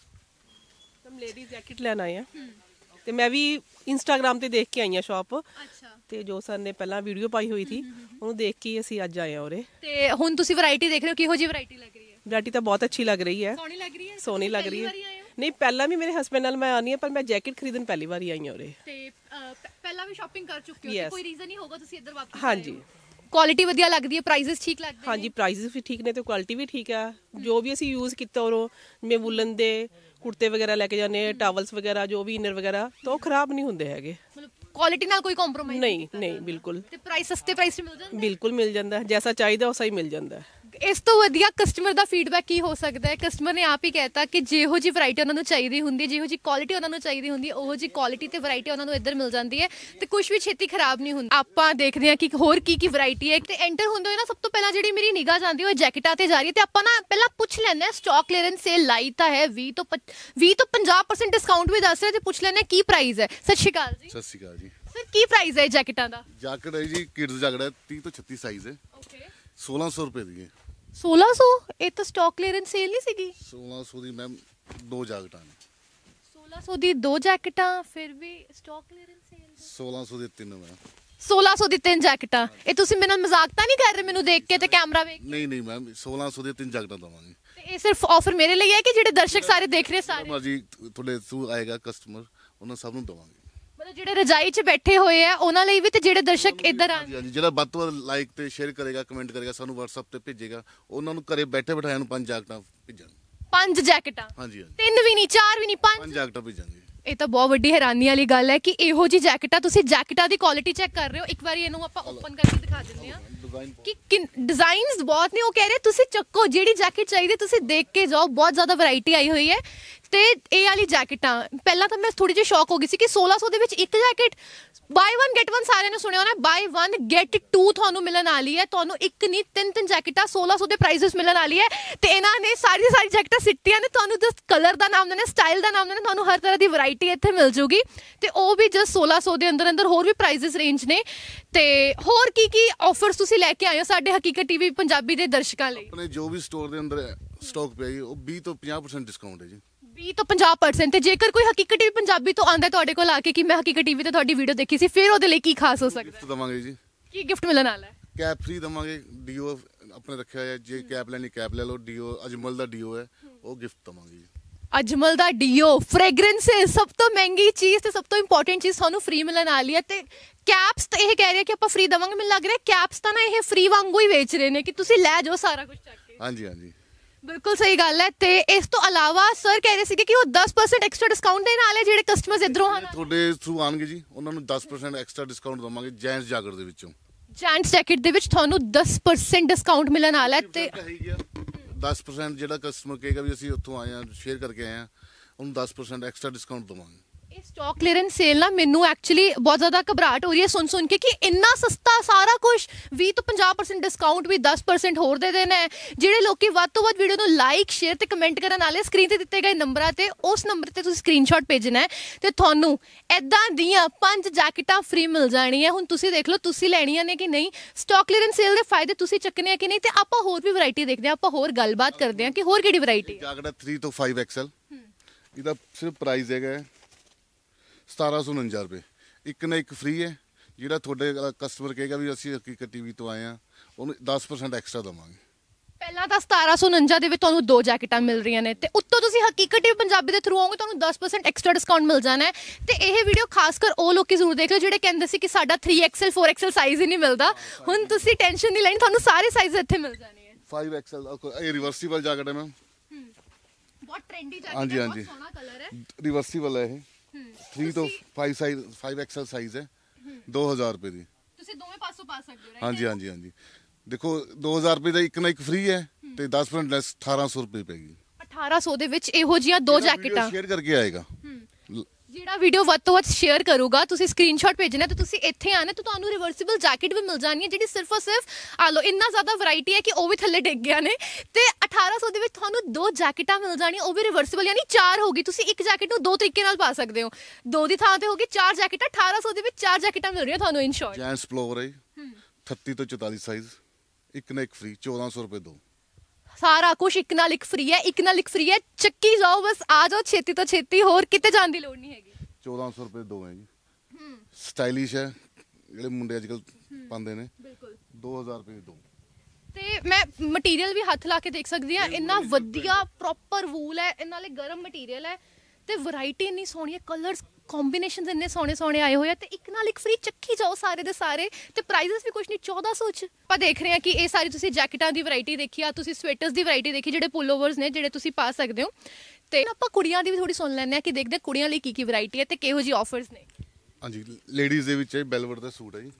ਹਮ ਲੇਡੀਜ਼ ਜੈਕਟ ਲੈਣ ਆਏ ਆ ਤੇ ਮੈਂ ਵੀ ਇੰਸਟਾਗ੍ਰam ਤੇ ਦੇਖ ਕੇ ਆਈ ਆ ਸ਼ਾਪ ਅੱਛਾ ਤੇ ਜੋ ਸਰ ਨੇ ਪਹਿਲਾਂ ਵੀਡੀਓ ਪਾਈ ਹੋਈ ਸੀ ਉਹਨੂੰ ਦੇਖ ਕੇ ਹੀ ਅਸੀਂ ਅੱਜ ਆਏ ਆ ਉਰੇ। ਤੇ ਹੁਣ ਤੁਸੀਂ ਵੈਰਾਈਟੀ ਦੇਖ ਰਹੇ ਹੋ, ਕਿਹੋ ਜਿਹੀ ਵੈਰਾਈਟੀ ਲੱਗ ਰਹੀ ਹੈ? ਵੈਰਾਈਟੀ ਤਾਂ ਬਹੁਤ ਅੱਛੀ ਲੱਗ ਰਹੀ ਹੈ, ਸੋਹਣੀ ਲੱਗ ਰਹੀ ਹੈ? ਸੋਹਣੀ ਲੱਗ ਰਹੀ ਹੈ। ਪਹਿਲੀ ਵਾਰੀ ਆਏ ਹੋ? ਨਹੀਂ ਪਹਿਲਾਂ ਵੀ ਮੇਰੇ ਹਸਬੰਡ ਨਾਲ ਮੈਂ ਆਨੀ ਆ ਪਰ ਮੈਂ ਜੈਕਟ ਖਰੀਦਣ ਪਹਿਲੀ ਵਾਰੀ ਆਈ ਆ ਉਰੇ। ਤੇ ਪਹਿਲਾਂ ਵੀ ਸ਼ਾਪਿੰਗ ਕਰ ਚੁੱਕੇ ਹੋ ਤੇ Yes. ਕੋਈ ਰੀਜ਼ਨ ਹੀ ਹੋਗਾ ਤੁਸੀਂ ਇੱਧਰ ਵਾਪਸ ਹਾਂਜੀ ਕੁਆਲਿਟੀ ਵਧੀਆ ਲੱਗਦੀ ਹੈ, ਪ੍ਰਾਈਸਸ ਠੀਕ ਲੱਗਦੇ ਨੇ? ਹਾਂਜੀ ਪ੍ਰਾਈਸਿਸ ਵੀ ਠੀਕ ਨੇ ਤੇ ਕੁਆਲਿਟੀ ਵੀ ਠੀਕ ਆ। ਜੋ ਵੀ ਅਸੀਂ ਯੂਜ਼ ਕੀਤਾ ਔਰ ਜਿਵੇਂ ਵੂਲਨ ਦੇ ਕੁੜਤੇ ਵਗੈਰਾ ਲੈ ਕੇ ਜਾਂਦੇ ਟਾਵਲਸ ਵਗੈਰਾ ਜੋ ਵੀ ਇਨਰ ਵਗੈਰਾ ਤਾਂ ਉਹ ਖਰਾਬ ਨਹੀਂ ਹੁੰਦੇ ਹੈਗੇ। ਮਤਲਬ ਕੁਆਲਿਟੀ ਨਾਲ ਕੋਈ ਕੰਪਰੋਮਾਈਜ਼ ਨਹੀਂ ਨਹੀਂ ਬਿਲਕੁਲ ਤੇ ਪ੍ਰਾਈਸ ਸਸਤੇ ਪ੍ਰਾਈਸ 'ਚ ਮਿਲ ਜਾਂਦਾ? ਬਿਲਕੁਲ ਮਿਲ ਜਾਂਦਾ ਜੈਸਾ ਚਾਹੀਦਾ ਉਸਾ ਹੀ ਮਿਲ ਜਾਂਦਾ। ਇਸ ਤੋਂ ਵਧੀਆ ਕਸਟਮਰ ਦਾ ਫੀਡਬੈਕ ਕੀ ਹੋ ਸਕਦਾ ਹੈ? ਕਸਟਮਰ ਨੇ ਆਪ ਹੀ ਕਹਿਤਾ ਕਿ ਜਿਹੋ ਜੀ ਵੈਰਾਈਟੀ ਉਹਨਾਂ ਨੂੰ ਚਾਹੀਦੀ ਹੁੰਦੀ ਹੈ, ਜਿਹੋ ਜੀ ਕੁਆਲਿਟੀ ਉਹਨਾਂ ਨੂੰ ਚਾਹੀਦੀ ਹੁੰਦੀ ਹੈ, ਉਹੋ ਜੀ ਕੁਆਲਿਟੀ ਤੇ ਵੈਰਾਈਟੀ ਉਹਨਾਂ ਨੂੰ ਇੱਧਰ ਮਿਲ ਜਾਂਦੀ ਹੈ ਤੇ ਕੁਝ ਵੀ ਛੇਤੀ ਖਰਾਬ ਨਹੀਂ ਹੁੰਦਾ। ਆਪਾਂ ਦੇਖਦੇ ਹਾਂ ਕਿ ਹੋਰ ਕੀ ਕੀ ਵੈਰਾਈਟੀ ਹੈ ਤੇ ਐਂਟਰ ਹੁੰਦੇ ਹੋਏ ਨਾ ਸਭ ਤੋਂ ਪਹਿਲਾਂ ਜਿਹੜੀ ਮੇਰੀ ਨਿਗਾਹ ਜਾਂਦੀ ਹੈ ਉਹ ਜੈਕਟਾਂ ਤੇ ਜਾ ਰਹੀ ਹੈ ਤੇ ਆਪਾਂ ਨਾ ਪਹਿਲਾਂ ਪੁੱਛ ਲੈਂਦੇ ਹਾਂ ਸਟਾਕ ਕਲੀਅਰੈਂਸ ਸੇਲ ਲਾਈ ਤਾਂ ਹੈ 20 ਤੋਂ 50% ਡਿਸਕਾਊਂਟ ਵੀ ਦੱਸ ਰਹੇ ਤੇ ਪੁੱਛ ਲੈਂਦੇ ਹਾਂ ਕੀ ਪ੍ਰਾਈਸ ਹੈ। ਸਤਿ ਸ਼੍ਰੀ ਅਕਾਲ ਜੀ। ਸਤਿ ਸ਼੍ਰੀ ਅਕਾਲ ਜੀ। ਸਰ ਕੀ ਪ੍ਰਾਈਸ ਹੈ ਜੈਕਟਾਂ ਦਾ? ਜੈਕਟ ਹੈ ਜੀ ਕਿਡਸ ਜੈਕਟ ਹੈ 30 ਤੋਂ 36 ਸਾਈਜ਼ ਹੈ, ਓਕੇ 1600 ਰੁਪਏ ਦੀ ਹੈ। 1600? ਇਹ ਤਾਂ ਸਟਾਕ ਕਲੀਅਰੈਂਸ ਸੇਲ ਨਹੀਂ ਸੀਗੀ। 1600 ਦੀ ਮੈਮ ਦੋ ਜੈਕਟਾਂ ਨੇ। 1600 ਦੀ ਦੋ ਜੈਕਟਾਂ ਫਿਰ ਵੀ ਸਟਾਕ ਕਲੀਅਰੈਂਸ ਸੇਲ? 1600 ਦੇ ਤਿੰਨ ਮੈਮ। 1600 ਦੀ ਤਿੰਨ ਜੈਕਟਾਂ? ਇਹ ਤੁਸੀਂ ਮੇਰੇ ਨਾਲ ਮਜ਼ਾਕ ਤਾਂ ਨਹੀਂ ਕਰ ਰਹੇ ਮੈਨੂੰ ਦੇਖ ਕੇ ਤੇ ਕੈਮਰਾ ਵੇਖ ਕੇ? ਨਹੀਂ ਨਹੀਂ ਮੈਮ 1600 ਦੇ ਤਿੰਨ ਜੈਕਟਾਂ ਦਵਾਂਗੇ। ਤੇ ਇਹ ਸਿਰਫ ਆਫਰ ਮੇਰੇ ਲਈ ਹੈ ਕਿ ਜਿਹੜੇ ਦਰਸ਼ਕ ਸਾਰੇ ਦੇਖ ਰਹੇ ਸਾਰੇ? ਮਰਜੀ ਤੁਹਾਡੇ ਥਰੂ ਆਏਗਾ ਕਸਟਮਰ ਉਹਨਾਂ ਸਭ ਨੂੰ ਦਵਾਂਗੇ। ਮਤਲਬ ਜਿਹੜੇ ਰਜਾਈ 'ਚ ਬੈਠੇ ਹੋਏ ਆ ਉਹਨਾਂ ਲਈ ਵੀ ਤੇ ਜਿਹੜੇ ਦਰਸ਼ਕ ਇੱਧਰ ਆਣ? ਹਾਂਜੀ ਹਾਂਜੀ ਜਿਹੜਾ ਵੱਧ ਤੋਂ ਵੱਧ ਲਾਈਕ ਤੇ ਸ਼ੇਅਰ ਕਰੇਗਾ ਕਮੈਂਟ ਕਰੇਗਾ ਸਾਨੂੰ WhatsApp ਤੇ ਭੇਜੇਗਾ ਉਹਨਾਂ ਨੂੰ ਘਰੇ ਬੈਠੇ ਬਿਠਾਇਆ ਨੂੰ 5 ਜੈਕਟਾਂ ਭੇਜਾਂਗੇ। 5 ਜੈਕਟਾਂ? ਹਾਂਜੀ ਹਾਂਜੀ ਤਿੰਨ ਵੀ ਨਹੀਂ, ਚਾਰ ਵੀ ਨਹੀਂ, 5? 5 ਜੈਕਟਾਂ ਭੇਜਾਂਗੇ। ਇਹ ਤਾਂ ਬਹੁਤ ਵੱਡੀ ਹੈਰਾਨੀ ਵਾਲੀ ਗੱਲ ਹੈ ਕਿ ਇਹੋ ਜੀ ਜੈਕਟਾਂ ਤੁਸੀਂ ਜੈਕਟਾਂ ਦੀ ਕੁਆਲਿਟੀ ਚੈੱਕ ਕਰ ਰਹੇ ਹੋ। ਇੱਕ ਵਾਰੀ ਇਹਨੂੰ ਆਪਾਂ ਓਪਨ ਕਰਕੇ ਦਿਖਾ ਦਿੰਦੇ ਆ ਡਿਜ਼ਾਈਨ ਕਿ ਡਿਜ਼ਾਈਨਸ ਬਹੁਤ ਨੇ। ਉਹ ਕਹਿ ਰਹੇ ਤੁਸੀਂ ਚੱਕੋ ਜਿਹੜੀ ਜੈਕਟ ਚਾਹੀਦੀ ਤੁਸੀਂ ਦੇਖ ਕੇ ਜਾਓ, ਬਹੁਤ ਜ਼ਿਆਦਾ ਵੈਰਾਈਟੀ ਆਈ ਹੋਈ ਹੈ। ਤੇ ਇਹ ਵਾਲੀ ਜੈਕਟਾਂ ਪਹਿਲਾਂ ਤਾਂ ਮੈਂ ਥੋੜੀ ਜਿਹੀ ਸ਼ੌਕ ਹੋ ਗਈ ਸੀ ਕਿ 1600 ਦੇ ਵਿੱਚ ਇੱਕ ਜੈਕਟ, ਬਾਈ 1 ਗੈਟ 1 ਸਾਰਿਆਂ ਨੇ ਸੁਣਿਆ ਹੋਣਾ, ਬਾਈ 1 ਗੈਟ 2 ਤੁਹਾਨੂੰ ਮਿਲਣ ਵਾਲੀ ਹੈ। ਤੁਹਾਨੂੰ ਇੱਕ ਨਹੀਂ ਤਿੰਨ ਜੈਕਟਾਂ 1600 ਦੇ ਪ੍ਰਾਈਸਸ ਮਿਲਣ ਵਾਲੀ ਹੈ ਤੇ ਇਹਨਾਂ ਨੇ ਸਾਰੀ ਜੈਕਟਾਂ ਸਿੱਟੀਆਂ ਨੇ। ਤੁਹਾਨੂੰ ਜਸਟ ਕਲਰ ਦਾ ਨਾਮ ਦੇਣਾ, ਸਟਾਈਲ ਦਾ ਨਾਮ ਦੇਣਾ, ਤੁਹਾਨੂੰ ਹਰ ਤਰ੍ਹਾਂ ਦੀ ਵੈਰਾਈਟੀ ਇੱਥੇ ਮਿਲ ਜੂਗੀ ਤੇ ਉਹ ਵੀ ਜਸਟ 1600 ਦੇ ਅੰਦਰ ਹੋਰ ਵੀ ਪ੍ਰਾਈਸਸ ਰੇਂਜ ਨੇ। ਤੇ ਹੋਰ ਕੀ ਆਫਰਸ ਤੁਸੀਂ ਲੈ ਕੇ ਆਏ ਹੋ ਸਾਡੇ ਹਕੀਕਤ ਟੀਵੀ ਪੰਜਾਬੀ ਦੇ ਦਰਸ਼ਕਾਂ ਲਈ? ਆਪਣੇ ਜੋ ਵੀ ਸਟੋਰ ਦੇ ਅੰਦਰ ਸਟਾਕ ਪਿਆ ਜੀ ਉਹ 20 ਤੋਂ 50% ਡਿਸਕਾਊਂਟ ਹੈ ਜੀ। 20 ਤੋਂ 50%? ਤੇ ਜੇਕਰ ਕੋਈ ਹਕੀਕਤ ਟੀਵੀ ਪੰਜਾਬੀ ਤੋਂ ਆਂਦਾ ਤੁਹਾਡੇ ਕੋਲ ਆ ਕੇ ਕਿ ਮੈਂ ਹਕੀਕਤ ਟੀਵੀ ਤੇ ਤੁਹਾਡੀ ਵੀਡੀਓ ਦੇਖੀ ਸੀ, ਫਿਰ ਉਹਦੇ ਲਈ ਕੀ ਖਾਸ ਹੋ ਸਕਦਾ? ਗਿਫਟ ਦਵਾਂਗੇ ਜੀ। ਕੀ ਗਿਫਟ ਮਿਲਣ ਵਾਲਾ ਹੈ? ਕੈਪ ਫ੍ਰੀ ਦਵਾਂਗੇ, ਡੀਓ ਆਪਣੇ ਰੱਖਿਆ ਹੋਇਆ, ਜੇ ਕੈਪ ਲੈਣੀ ਕੈਪ ਲੈ ਲਓ, ਡੀਓ ਅਜਮਲ ਦਾ ਡੀਓ ਹੈ ਉਹ ਗਿਫਟ ਦਵਾਂਗੇ ਜੀ। ਅਜਮਲ ਦਾ ਡੀਓ, ਫ੍ਰੈਗਰੈਂਸਸ, ਸਭ ਤੋਂ ਮਹਿੰਗੀ ਚੀਜ਼ ਤੇ ਸਭ ਤੋਂ ਇੰਪੋਰਟੈਂਟ ਚੀਜ਼ ਤੁਹਾਨੂੰ ਫ੍ਰੀ ਮਿਲਣ ਵਾਲੀ ਹੈ। ਤੇ ਕੈਪਸ ਤਾਂ ਇਹ ਕਹਿ ਰਹੇ ਕਿ ਆਪਾਂ ਫ੍ਰੀ ਦਵਾਂਗੇ, ਮੈਨੂੰ ਲੱਗ ਰਿਹਾ ਕੈਪਸ ਤਾਂ ਨਾ ਇਹ ਫ੍ਰੀ ਵਾਂਗੂ ਹੀ ਵੇਚ ਰਹੇ ਨੇ ਕਿ ਤੁਸੀਂ ਲੈ ਜਾਓ ਸਾਰਾ ਕੁਝ ਚੱਕ ਕੇ। ਹਾਂਜੀ ਹਾਂਜੀ ਬਿਲਕੁਲ ਸਹੀ ਗੱਲ ਹੈ। ਤੇ ਇਸ ਤੋਂ ਇਲਾਵਾ ਸਰ ਕਹਿ ਰਹੇ ਸੀਗੇ ਕਿ ਉਹ 10% ਐਕਸਟਰਾ ਡਿਸਕਾਊਂਟ ਦੇਣ ਵਾਲੇ ਜਿਹੜੇ ਕਸਟਮਰਸ ਇਧਰੋਂ ਹਨ। ਤੁਹਾਡੇ ਥਰੂ ਆਣਗੇ ਜੀ ਉਹਨਾਂ ਨੂੰ 10% ਐਕਸਟਰਾ ਡਿਸਕਾਊਂਟ ਦਵਾਂਗੇ ਜੈਂਟਸ ਜਾਗਰ ਦੇ ਵਿੱਚੋਂ। ਜੈਂਟਸ ਜੈਕਟ ਦੇ ਵਿੱਚ ਤੁਹਾਨੂੰ 10% ਡਿਸਕਾਊਂਟ ਮਿਲਣ ਵਾਲਾ ਹੈ ਤੇ 10% ਜਿਹੜਾ ਕਸਟਮਰ ਕਹੇਗਾ ਵੀ ਅਸੀਂ ਉੱਥੋਂ ਆਏ ਆ ਸ਼ੇਅਰ ਕਰਕੇ ਆਏ ਆ ਉਹਨੂੰ 10% ਐਕਸਟਰਾ ਡਿਸਕਾਊਂਟ ਦਵਾਂਗੇ। ਇਹ ਸਟਾਕ ਕਲੀਅਰੈਂਸ ਸੇਲ ਨਾ ਮੈਨੂੰ ਐਕਚੁਅਲੀ ਬਹੁਤ ਜ਼ਿਆਦਾ ਘਬਰਾਹਟ ਹੋ ਰਹੀ ਹੈ ਸੁਣ ਕੇ ਕਿ ਇੰਨਾ ਸਸਤਾ ਸਾਰਾ ਕੁਝ 20 ਤੋਂ 50% ਡਿਸਕਾਊਂਟ ਵੀ 10% ਹੋਰ ਦੇ ਦੇਣਾ ਹੈ। ਜਿਹੜੇ ਲੋਕੀ ਵੱਧ ਤੋਂ ਵੱਧ ਵੀਡੀਓ ਨੂੰ ਲਾਈਕ ਸ਼ੇਅਰ ਤੇ ਕਮੈਂਟ ਕਰਨ ਵਾਲੇ ਸਕਰੀਨ ਤੇ ਦਿੱਤੇ ਗਏ ਨੰਬਰਾਂ ਤੇ ਉਸ ਨੰਬਰ ਤੇ ਤੁਸੀਂ ਸਕਰੀਨਸ਼ਾਟ ਭੇਜਣਾ ਹੈ ਤੇ ਤੁਹਾਨੂੰ ਐਦਾਂ ਦੀਆਂ 5 ਜੈਕਟਾਂ ਫ੍ਰੀ ਮਿਲ ਜਾਣੀਆਂ। ਹੁਣ ਤੁਸੀਂ ਦੇਖ ਲਓ ਤੁਸੀਂ ਲੈਣੀਆਂ ਨੇ ਕਿ ਨਹੀਂ, ਸਟਾਕ ਕਲੀਅਰੈਂਸ ਸੇਲ ਦੇ ਫਾਇਦੇ ਤੁਸੀਂ ਚੱਕਣੇ ਆ ਕਿ ਨਹੀਂ। ਤੇ ਆਪਾਂ ਹੋਰ ਵੀ ਵੈਰਾਈਟੀ ਦੇਖਦੇ ਆ, ਆਪਾਂ ਹੋਰ ਗੱਲਬਾਤ ਕਰਦੇ ਆ ਕਿ ਹੋਰ ਕਿਹੜੀ ਵੈਰਾਈਟੀ। ਜੈਕਟ 3 ਤੋਂ 5 XL ਇਹਦਾ ਸਿਰਫ ਪ੍ਰਾਈਸ ਹੈਗਾ 1749 ਰੁਪਏ। ਇੱਕ ਨਾ ਇੱਕ ਫ੍ਰੀ ਹੈ। ਜਿਹੜਾ ਤੁਹਾਡੇ ਕਸਟਮਰ ਕਹੇਗਾ ਵੀ ਅਸੀਂ ਹਕੀਕਤ ਟੀਵੀ ਤੋਂ ਆਏ ਆ ਉਹਨੂੰ 10% ਐਕਸਟਰਾ ਦਵਾਂਗੇ। ਪਹਿਲਾਂ ਤਾਂ 1749 ਦੇ ਵਿੱਚ ਤੁਹਾਨੂੰ 2 ਜੈਕਟਾਂ ਮਿਲ ਰਹੀਆਂ ਨੇ ਤੇ ਉੱਤੋਂ ਤੁਸੀਂ ਹਕੀਕਤ ਟੀਵੀ ਪੰਜਾਬੀ ਦੇ ਥਰੂ ਆਓਗੇ ਤੁਹਾਨੂੰ 10% ਐਕਸਟਰਾ ਡਿਸਕਾਊਂਟ ਮਿਲ ਜਾਣਾ ਹੈ। ਤੇ ਇਹ ਵੀਡੀਓ ਖਾਸ ਕਰ ਉਹ ਲੋਕੀ ਜ਼ਰੂਰ ਦੇਖ ਲਓ ਜਿਹੜੇ ਕਹਿੰਦੇ ਸੀ ਕਿ ਸਾਡਾ 3XL 4XL ਸਾਈਜ਼ ਹੀ ਨਹੀਂ ਮਿਲਦਾ। ਹੁਣ ਤੁਸੀਂ ਟੈਨਸ਼ਨ ਨਹੀਂ ਲੈਣੀ, ਤੁਹਾਨੂੰ ਸਾਰੇ ਸਾਈਜ਼ ਇੱਥੇ ਮਿਲ ਜਾਣੇ ਹੈ। 5 XL ਇਹ ਰਿਵਰਸੀਬਲ ਜੈਕਟ ਹੈ ਮੈਮ। ਬਹੁਤ ਟ੍ਰੈਂਡੀ ਜੈਕਟ ਹਾਂਜੀ ਹੈ, ਹਾਂਜੀ ਬਹੁਤ ਸੋਹਣਾ ਕਲਰ ਹੈ। ਰਿਵਰਸੀਬਲ ਹੈ ਇਹ 3 ਤੋਂ 5 XL ਸਾਈਜ਼ ਹੈ 2000 ਰੁਪਏ ਦੀ। ਤੁਸੀਂ ਦੋਵੇਂ ਪਾਸੋਂ ਪਾ ਸਕਦੇ ਹੋ। ਹਾਂਜੀ ਹਾਂਜੀ ਹਾਂਜੀ ਦੇਖੋ 2000 ਰੁਪਏ ਦਾ ਇੱਕ ਨਾ ਇੱਕ ਫ੍ਰੀ ਹੈ ਤੇ 10% ਲੈਸ 1800 ਰੁਪਏ ਪੈਗੀ। 1800 ਦੇ ਵਿੱਚ ਇਹੋ ਜੀਆਂ 2 ਜੈਕਟਾਂ ਸ਼ੇਅਰ ਕਰਕੇ ਆਏਗਾ। ਜਿਹੜਾ ਵੀਡੀਓ ਵੱਧ ਤੋਂ ਵੱਧ ਸ਼ੇਅਰ ਕਰੂਗਾ, ਤੁਸੀਂ ਸਕਰੀਨਸ਼ਾਟ ਭੇਜਣਾ ਤੇ ਤੁਸੀਂ ਇੱਥੇ ਆਣਾ ਤੇ ਤੁਹਾਨੂੰ ਰਿਵਰਸੀਬਲ ਜੈਕਟ ਵੀ ਮਿਲ ਜਾਣੀ ਹੈ, ਜਿਹੜੀ ਸਿਰਫ ਔਰ ਸਿਰਫ ਆ ਲਓ ਇੰਨਾ ਜ਼ਿਆਦਾ ਵੈਰਾਈਟੀ ਹੈ ਕਿ ਉਹ ਵੀ ਥੱਲੇ ਡਿੱਗ ਗਿਆ ਨੇ। ਤੇ 1800 ਦੇ ਵਿੱਚ ਤੁਹਾਨੂੰ 2 ਜੈਕਟਾਂ ਮਿਲ ਜਾਣੀਆਂ, ਉਹ ਵੀ ਰਿਵਰਸੀਬਲ, ਯਾਨੀ 4 ਹੋਗੀ। ਤੁਸੀਂ ਇੱਕ ਜੈਕਟ ਨੂੰ 2 ਤਰੀਕੇ ਨਾਲ ਪਾ ਸਕਦੇ ਹੋ, 2 ਦੀ ਥਾਂ ਤੇ ਹੋਗੀ 4 ਜੈਕਟਾਂ। 1800 ਦੇ ਵਿੱਚ 4 ਜੈਕਟਾਂ ਮਿਲ ਰਹੀਆਂ ਤੁਹਾਨੂੰ ਇਨ ਸ਼ਾਰਟ। ਜੈਂਟਸ ਪਲੋਵਰ ਹੈ 38 ਤੋਂ 44 ਸਾਈਜ਼, ਇੱਕ ਨਾ ਇੱਕ ਫ੍ਰੀ, 1400 ਰੁਪਏ ਦੋ। ਸਾਰਾ ਕੁਝ ਇੱਕ ਨਾਲ ਇੱਕ ਫ੍ਰੀ ਹੈ, ਇੱਕ ਨਾਲ ਇੱਕ ਫ੍ਰੀ ਹੈ। ਚੱਕੀ ਜਾਓ, ਬਸ ਆ ਜਾਓ ਛੇਤੀ ਤੋਂ ਛੇਤੀ, ਹੋਰ ਕਿਤੇ ਜਾਣ ਦੀ ਲੋੜ ਨਹੀਂ ਹੈਗੀ। 1400 ਰੁਪਏ ਦੋ ਹੈ ਜੀ। ਸਟਾਈਲਿਸ਼ ਹੈ, ਜਿਹੜੇ ਮੁੰਡੇ ਅੱਜ ਕੱਲ ਪਾਉਂਦੇ ਨੇ। ਬਿਲਕੁਲ 2000 ਰੁਪਏ ਦੋ। ਤੇ ਮੈਂ ਮਟੀਰੀਅਲ ਵੀ ਹੱਥ ਲਾ ਕੇ ਦੇਖ ਸਕਦੀ ਹਾਂ, ਇੰਨਾ ਵਧੀਆ ਪ੍ਰੋਪਰ ਵੂਲ ਹੈ, ਇਹ ਨਾਲੇ ਗਰਮ ਮਟੀਰੀਅਲ ਹੈ ਤੇ ਵੈਰਾਈਟੀ ਇੰਨੀ ਸੋਹਣੀ ਹੈ, ਕਲਰਸ ਕੰਬੀਨੇਸ਼ਨਸ ਇੰਨੇ ਸੋਹਣੇ ਸੋਹਣੇ ਆਏ ਹੋਏ ਆ ਤੇ ਇੱਕ ਨਾਲ ਇੱਕ ਫ੍ਰੀ। ਚੱਕੀ ਜਾਓ ਸਾਰੇ ਦੇ ਸਾਰੇ। ਤੇ ਪ੍ਰਾਈਸਸ ਵੀ ਕੁਝ ਨਹੀਂ, 1400 ਚ। ਆਪਾਂ ਦੇਖ ਰਹੇ ਹਾਂ ਕਿ ਇਹ ਸਾਰੀ ਤੁਸੀਂ ਜੈਕਟਾਂ ਦੀ ਵੈਰਾਈਟੀ ਦੇਖੀ ਆ, ਤੁਸੀਂ ਸਵੈਟਰਸ ਦੀ ਵੈਰਾਈਟੀ ਦੇਖੀ, ਜਿਹੜੇ ਪੁੱਲਓਵਰਸ ਨੇ ਜਿਹੜੇ ਤੁਸੀਂ ਪਾ ਸਕਦੇ ਹੋ। ਤੇ ਆਪਾਂ ਕੁੜੀਆਂ ਦੀ ਵੀ ਥੋੜੀ ਸੁਣ ਲੈਂਦੇ ਆ ਕਿ ਦੇਖਦੇ ਕੁੜੀਆਂ ਲਈ ਕੀ ਵੈਰਾਈਟੀ ਹੈ ਤੇ ਕਿਹੋ ਜਿਹੀ ਆਫਰਸ ਨੇ। ਹਾਂਜੀ, ਲੇਡੀਜ਼ ਦੇ ਵਿੱਚ ਬੈਲਵਟ ਦਾ ਸੂਟ ਹੈ ਜੀ।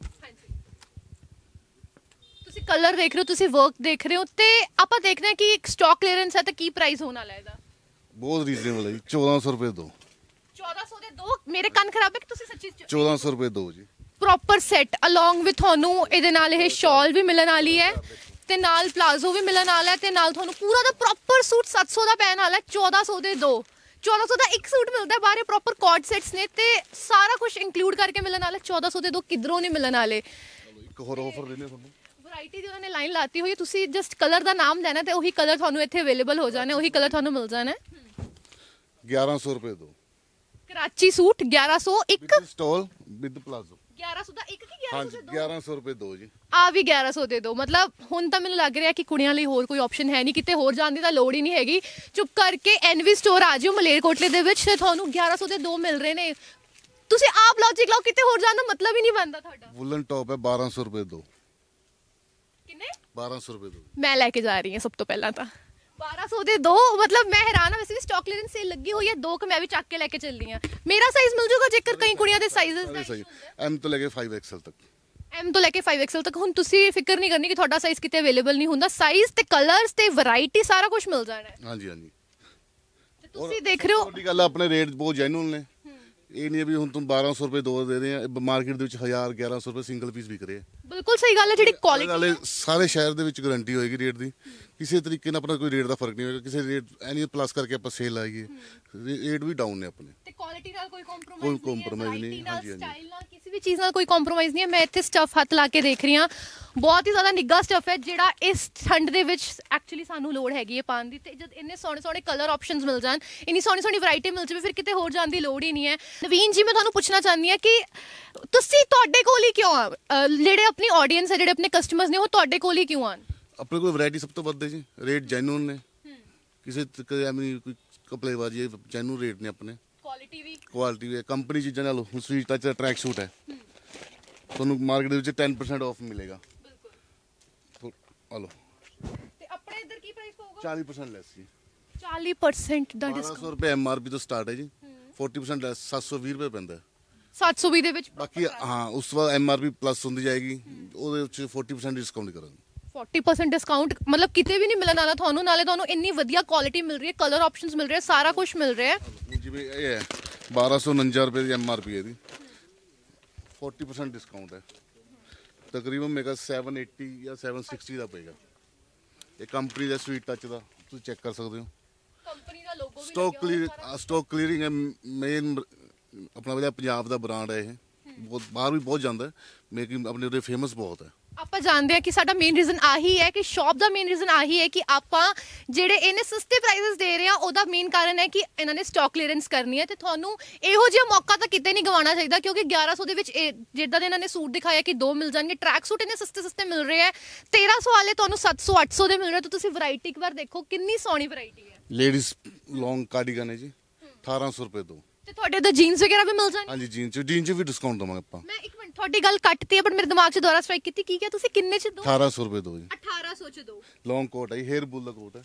ਤੁਸੀਂ ਕਲਰ ਦੇਖ ਰਹੇ ਹੋ, ਤੁਸੀਂ ਵਰਕ ਦੇਖ ਰਹੇ ਹੋ ਤੇ ਆਪਾਂ ਦੇਖ ਰਹੇ ਹਾਂ ਕਿ ਇੱਕ ਸਟਾਕ ਕਲੀਅਰੈਂਸ ਹੈ ਤਾਂ ਕੀ ਪ੍ਰਾਈਸ ਹੋਣ ਵਾਲਾ ਇਹਦਾ। ਬਹੁਤ ਰੀਜ਼ਨੇਬਲ ਹੈ ਜੀ, 1400 ਰੁਪਏ ਦੋ। 1400 ਦੇ ਦੋ। ਮੇਰੇ ਕੰਨ ਖਰਾਬ ਹੈ ਕਿ ਤੁਸੀਂ ਸੱਚੀ 1400 ਰੁਪਏ ਦੋ ਜੀ। ਪ੍ਰੋਪਰ ਸੈੱਟ ਅਲੋਂਗ ਵਿਦ ਤੁਹਾਨੂੰ ਇਹਦੇ ਨਾਲ ਇਹ ਸ਼ਾਲ ਵੀ ਮਿਲਣ ਵਾਲੀ ਹੈ ਤੇ ਨਾਲ ਪਲਾਜ਼ੋ ਵੀ ਮਿਲਣ ਵਾਲਾ ਹੈ ਤੇ ਨਾਲ ਤੁਹਾਨੂੰ ਪੂਰਾ ਦਾ ਪ੍ਰੋਪਰ ਸੂਟ 700 ਦਾ ਪੈਣ ਵਾਲਾ ਹੈ। 1400 ਦੇ ਦੋ। 1400 ਦਾ ਇੱਕ ਸੂਟ ਮਿਲਦਾ ਬਾਹਰ, ਪ੍ਰੋਪਰ ਕੋਡ ਸੈਟਸ ਨੇ ਤੇ ਸਾਰਾ ਕੁਝ ਇੰਕਲੂਡ ਕਰਕੇ ਮਿਲਣ ਵਾਲਾ। 1400 ਦੇ ਦੋ ਕਿਧਰੋਂ ਨਹੀਂ ਮਿਲਣ ਵਾਲੇ। ਇੱਕ ਹੋਰ ਆਫਰ ਦਿੰਦੇ ਤੁਹਾਨੂੰ। ਵੈਰਾਈਟੀ ਦੀ ਉਹਨਾਂ ਨੇ ਲਾਈਨ ਲਾਤੀ ਹੋਈ ਹੈ, ਤੁਸੀਂ ਜਸਟ ਕਲਰ ਦਾ ਨਾਮ ਦੇਣਾ ਤੇ ਉਹੀ ਕਲਰ ਤੁਹਾਨੂੰ ਇੱਥੇ ਅਵੇਲੇਬਲ ਹੋ ਜਾਣਾ, ਉਹੀ ਕਲਰ ਤੁਹਾਨੂੰ ਮਿਲ ਜਾਣਾ। 1100 ਰੁਪਏ ਦੋ। ਕਰਾਚੀ ਸੂਟ 1100 ਇੱਕ। With stole with palazzo. 1100 ਦਾ ਇੱਕ ਕਿ 1100 ਹਾਂਜੀ, ਦੇ ਦੋ? 1100 ਰੁਪਏ ਦੋ ਜੀ। ਆ ਵੀ 1100 ਦੇ ਦੋ। ਮਤਲਬ ਹੁਣ ਤਾਂ ਮੈਨੂੰ ਲੱਗ ਰਿਹਾ ਕਿ ਕੁੜੀਆਂ ਲਈ ਹੋਰ ਕੋਈ ਆਪਸ਼ਨ ਹੈ ਨਹੀਂ, ਕਿਤੇ ਹੋਰ ਜਾਣ ਦੀ ਤਾਂ ਲੋੜ ਹੀ ਨਹੀਂ ਹੈਗੀ। ਚੁੱਪ ਕਰਕੇ ਐਨਵੀ ਸਟੋਰ ਆ ਜਿਓ ਮਲੇਰਕੋਟਲੇ ਦੇ ਵਿੱਚ ਤੇ ਤੁਹਾਨੂੰ 1100 ਦੇ ਦੋ ਮਿਲ ਰਹੇ ਨੇ। ਤੁਸੀਂ ਆਪ ਲੌਜਿਕ ਲਾਓ, ਕਿਤੇ ਹੋਰ ਜਾਣ ਦਾ ਮਤਲਬ ਹੀ ਨਹੀਂ ਬਣਦਾ ਤੁਹਾਡਾ। ਵੁਲਨ ਟੌਪ ਹੈ 1200 ਰੁਪਏ ਦੋ। ਕਿੰਨੇ? 1200 ਰੁਪਏ ਦੋ। ਮੈਂ ਲੈ ਕੇ ਜਾ ਰਹੀ ਹਾਂ ਸਭ ਤੋਂ ਪਹਿਲਾਂ ਤਾਂ 1200 ਦੇ ਦੋ। ਮਤਲਬ ਮੈਂ ਹੈਰਾਨ ਹਾਂ, ਵੈਸੇ ਵੀ ਸਟਾਕ ਕਲੀਅਰੈਂਸ ਸੇਲ ਲੱਗੀ ਹੋਈ ਹੈ, ਦੋ ਕਿ ਮੈਂ ਵੀ ਚੱਕ ਕੇ ਲੈ ਕੇ ਚੱਲਦੀ ਹਾਂ। ਮੇਰਾ ਸਾਈਜ਼ ਮਿਲ ਜੂਗਾ ਜੇਕਰ ਕਈ ਕੁੜੀਆਂ ਦੇ ਸਾਈਜ਼ਸ ਦਾ ਸਹੀ, ਐਮ ਤੋਂ ਲੈ ਕੇ 5XL ਤੱਕ। ਐਮ ਤੋਂ ਲੈ ਕੇ 5XL ਤੱਕ। ਹੁਣ ਤੁਸੀਂ ਫਿਕਰ ਨਹੀਂ ਕਰਨੀ ਕਿ ਤੁਹਾਡਾ ਸਾਈਜ਼ ਕਿਤੇ ਅਵੇਲੇਬਲ ਨਹੀਂ ਹੁੰਦਾ, ਸਾਈਜ਼ ਤੇ ਕਲਰਸ ਤੇ ਵੈਰਾਈਟੀ ਸਾਰਾ ਕੁਝ ਮਿਲ ਜਾਣਾ ਹੈ। ਹਾਂਜੀ ਹਾਂਜੀ। ਤੇ ਤੁਸੀਂ ਦੇਖ ਰਹੇ ਹੋ ਤੁਹਾਡੀ ਗੱਲ, ਆਪਣੇ ਰੇਟ ਬਹੁਤ ਜੈਨੂਅਲ ਨੇ। ਇਹ ਨਹੀਂ ਵੀ ਹੁਣ ਤੁਹਾਨੂੰ 1200 ਰੁਪਏ ਦੋ ਦੇ ਰਹੇ ਆ, ਮਾਰਕੀਟ ਦੇ ਵਿੱਚ 1000 1100 ਰੁਪਏ ਸਿੰਗਲ ਪੀਸ ਵਿਕ ਰਹੇ ਆ। ਬਿਲਕੁਲ ਸਹੀ ਗੱਲ ਹੈ। ਜਿਹੜੀ ਕੁਆਲਿਟੀ ਨਾਲੇ ਸਾਰੇ ਸ਼ਹਿਰ ਦੇ ਵਿੱਚ ਗਾਰੰਟੀ ਹੋਏਗੀ ਰੇਟ ਦੀ, ਕਿਸੇ ਤਰੀਕੇ ਨਾਲ ਆਪਣਾ ਕੋਈ ਰੇਟ ਦਾ ਫਰਕ ਨਹੀਂ ਹੋਏਗਾ। ਕਿਸੇ ਰੇਟ ਐਨੀ ਪਲੱਸ ਕਰਕੇ ਆਪਾਂ ਸੇਲ ਲਾਈਏ, ਰੇਟ ਵੀ ਡਾਊਨ ਨੇ ਆਪਣੇ। ਤੇ ਕੁਆਲਿਟੀ ਨਾਲ ਕੋਈ ਕੰਪਰੋਮਾਈਜ਼ ਕੋਈ ਨਹੀਂ ਹੈ, compromise ਨਹੀਂ, variety ਨਾਲ, ਹਾਂਜੀ, ਹਾਂਜੀ। ਸਟਾਈਲ ਨਾਲ, ਕਿਸੇ ਵੀ ਚੀਜ਼ ਨਾਲ ਕੋਈ ਕੰਪਰੋਮਾਈਜ਼ ਨਹੀਂ ਹੈ। ਮੈਂ ਇੱਥੇ ਸਟਫ ਹੱਥ ਲਾ ਕੇ ਦੇਖ ਰਹੀ ਹਾਂ, ਬਹੁਤ ਹੀ ਜ਼ਿਆਦਾ ਨਿੱਘਾ ਸਟਫ ਹੈ ਜਿਹੜਾ ਇਸ ਠੰਡ ਦੇ ਵਿੱਚ ਐਕਚੁਅਲੀ ਸਾਨੂੰ ਲੋੜ ਹੈਗੀ ਹੈ ਪਾਉਣ ਦੀ। ਤੇ ਜਦ ਇੰਨੇ ਸੋਹਣੇ ਸੋਹਣੇ ਕਲਰ ਆਪਸ਼ਨਸ ਮਿਲ ਜਾਣ, ਇੰਨੀ ਸੋਹਣੀ ਸੋਹਣੀ ਵੈਰਾਈਟੀ ਮਿਲ ਜਾਵੇ, ਫਿਰ ਕਿਤੇ ਹੋਰ ਜਾਣ ਦੀ ਲੋੜ ਹੀ ਨਹੀਂ ਹੈ। ਨਵੀਨ ਜੀ, ਮੈਂ ਤੁਹਾਨੂੰ ਪੁੱਛਣਾ ਚਾਹੁੰਦੀ ਹਾਂ ਕਿ ਤੁਸੀਂ ਤੁਹਾਡੇ ਕੋਲ ਹੀ ਕਿਉਂ ਆ? ਜਿਹੜੇ ਆਪਣੀ ਆਡੀਅנס ਹੈ, ਜਿਹੜੇ ਆਪਣੇ ਕਸਟਮਰਸ ਨੇ, ਉਹ ਤੁਹਾਡੇ ਕੋਲ ਹੀ ਕਿਉਂ ਆਣ? ਆਪਣੇ ਕੋਲ ਵੈਰਾਈਟੀ ਸਭ ਤੋਂ ਵੱਧ ਹੈ ਜੀ, ਰੇਟ ਜੈਨੂਅਲ ਨੇ, ਕਿਸੇ ਐਵੇਂ ਕੋਈ ਕਪਲੇਬਾਜੀ, ਜੈਨੂਅਲ ਰੇਟ ਨੇ ਆਪਣੇ। ਕੁਆਲਿਟੀ ਵੀ ਕੰਪਨੀ ਚੀਜ਼ਾਂ ਨਾਲ। ਹੁਣ ਸਵੀਟ ਟੱਚ ਦਾ ਟਰੈਕ ਸੂਟ ਹੈ, ਤੁਹਾਨੂੰ ਮਾਰਕੀਟ ਦੇ ਵਿੱਚ 10% ਆਫ ਮਿਲੇਗਾ। ਹਲੋ, ਤੇ ਆਪਣੇ ਇੱਧਰ ਕੀ ਪ੍ਰਾਈਸ ਪਊਗਾ? 40% ਲੈਸ ਜੀ। 40% ਦਾ 1200 ਰੁਪਏ ਐਮਆਰਪੀ ਤੋਂ ਸਟਾਰਟ ਹੈ ਜੀ, 40% ਲੈਸ 720 ਰੁਪਏ ਪੈਂਦਾ। 720 ਦੇ ਵਿੱਚ ਬਾਕੀ ਹਾਂ, ਉਸ ਤੋਂ ਬਾਅਦ ਐਮਆਰਪੀ ਪਲੱਸ ਹੁੰਦੀ ਜਾਏਗੀ, ਉਹਦੇ ਵਿੱਚ 40% ਡਿਸਕਾਊਂਟ ਕਰਾਂਗੇ। 40% ਡਿਸਕਾਊਂਟ ਮਤਲਬ ਕਿਤੇ ਵੀ ਨਹੀਂ ਮਿਲਣ ਵਾਲਾ ਤੁਹਾਨੂੰ। ਨਾਲੇ ਤੁਹਾਨੂੰ ਇੰਨੀ ਵਧੀਆ ਕੁਆਲਿਟੀ ਮਿਲ ਰਹੀ ਹੈ, ਕਲਰ ਆਪਸ਼ਨਸ ਮਿਲ ਰਹੇ, ਸਾਰਾ ਕੁਝ ਮਿਲ ਰਿਹਾ ਹੈ। ਜਿਵੇਂ ਇਹ ਹੈ 1249 ਰੁਪਏ ਦੀ ਐਮਆਰਪੀ ਹੈ ਇਹਦੀ, 40% ਡਿਸਕਾਊਂਟ ਹੈ। ਤਕਰੀਬਨ ਮੇਰਾ 780 ਜਾਂ 760 ਦਾ ਪਏਗਾ। ਇਹ ਕੰਪਨੀ ਦਾ ਸਵੀਟ ਟੱਚ ਦਾ, ਤੁਸੀਂ ਚੈੱਕ ਕਰ ਸਕਦੇ ਹੋ। ਕੰਪਨੀ ਦਾ ਲੋਗੋ ਵੀ ਸਟਾਕ ਕਲੀਅਰਿੰਗ ਹੈ, ਮੇਨ ਆਪਣਾ ਜਿਹੜਾ ਪੰਜਾਬ ਦਾ ਬ੍ਰਾਂਡ ਹੈ। ਇਹ ਬਹੁਤ ਬਾਹਰ ਵੀ ਬਹੁਤ ਜਾਂਦਾ, ਮੇਕਿੰਗ ਆਪਣੇ ਉਰੇ ਫੇਮਸ ਬਹੁਤ ਹੈ। ਆਪਾਂ ਜਾਣਦੇ ਹਾਂ ਕਿ ਸਾਡਾ ਮੇਨ ਰੀਜ਼ਨ ਆਹੀ ਹੈ, ਕਿ ਸ਼ਾਪ ਦਾ ਮੇਨ ਰੀਜ਼ਨ ਆਹੀ ਹੈ ਕਿ ਆਪਾਂ ਜਿਹੜੇ ਇਹਨੇ ਸਸਤੇ ਪ੍ਰਾਈਸਸ ਦੇ ਰਹੇ ਹਾਂ, ਉਹਦਾ ਮੇਨ ਕਾਰਨ ਹੈ ਕਿ ਇਹਨਾਂ ਨੇ ਸਟਾਕ ਕਲੀਅਰੈਂਸ ਕਰਨੀ ਹੈ। ਤੇ ਤੁਹਾਨੂੰ ਇਹੋ ਜਿਹਾ ਮੌਕਾ ਤਾਂ ਕਿਤੇ ਨਹੀਂ ਗਵਾਉਣਾ ਚਾਹੀਦਾ, ਕਿਉਂਕਿ 1100 ਦੇ ਵਿੱਚ ਜਿੱਦਾਂ ਦੇ ਇਹਨਾਂ ਨੇ ਸੂਟ ਦਿਖਾਇਆ ਕਿ ਦੋ ਮਿਲ ਜਾਣਗੇ। ਟਰੈਕ ਸੂਟ ਇਹਨੇ ਸਸਤੇ ਮਿਲ ਰਹੇ ਹੈ, 1300 ਵਾਲੇ ਤੁਹਾਨੂੰ 700 800 ਦੇ ਮਿਲ ਰਹੇ। ਤਾਂ ਤੁਸੀਂ ਵੈਰਾਈਟੀ ਇੱਕ ਵਾਰ ਦੇਖੋ, ਕਿੰਨੀ ਸੋਹਣੀ ਵੈਰਾਈਟੀ ਹੈ। ਲੇਡੀਜ਼ ਲੌਂਗ ਕਾਰਡੀਗਨ ਹੈ ਜੀ, 1800 ਰੁਪਏ ਦੋ। ਤੇ ਤੁਹਾਡੇ ਉਧਰ ਜੀਨਸ ਵਗੈਰਾ ਵੀ ਮਿਲ ਜਾਣਗੇ? ਹਾਂਜੀ, ਜੀਨ ਚ ਵੀ ਡਿਸਕਾਊਂਟ ਦਵਾਂਗੇ ਆਪਾਂ। ਮੈਂ ਇੱਕ ਮਿੰਟ, ਤੁਹਾਡੀ ਗੱਲ ਕੱਟਤੀ ਹੈ ਬਟ ਮੇਰੇ ਦਿਮਾਗ 'ਚ ਦੁਬਾਰਾ ਸਟ੍ਰਾਈਕ ਕੀਤੀ। ਕੀ ਕਿਹਾ ਤੁਸੀਂ? ਕਿੰਨੇ 'ਚ ਦੋ? 1800 ਰੁਪਏ ਦੋ ਜੀ। 1800 'ਚ ਦੋ। ਲੌਂਗ ਕੋਟ ਹੈ, ਹੇਅਰ ਬੁੱਲ ਦਾ ਕੋਟ ਹੈ।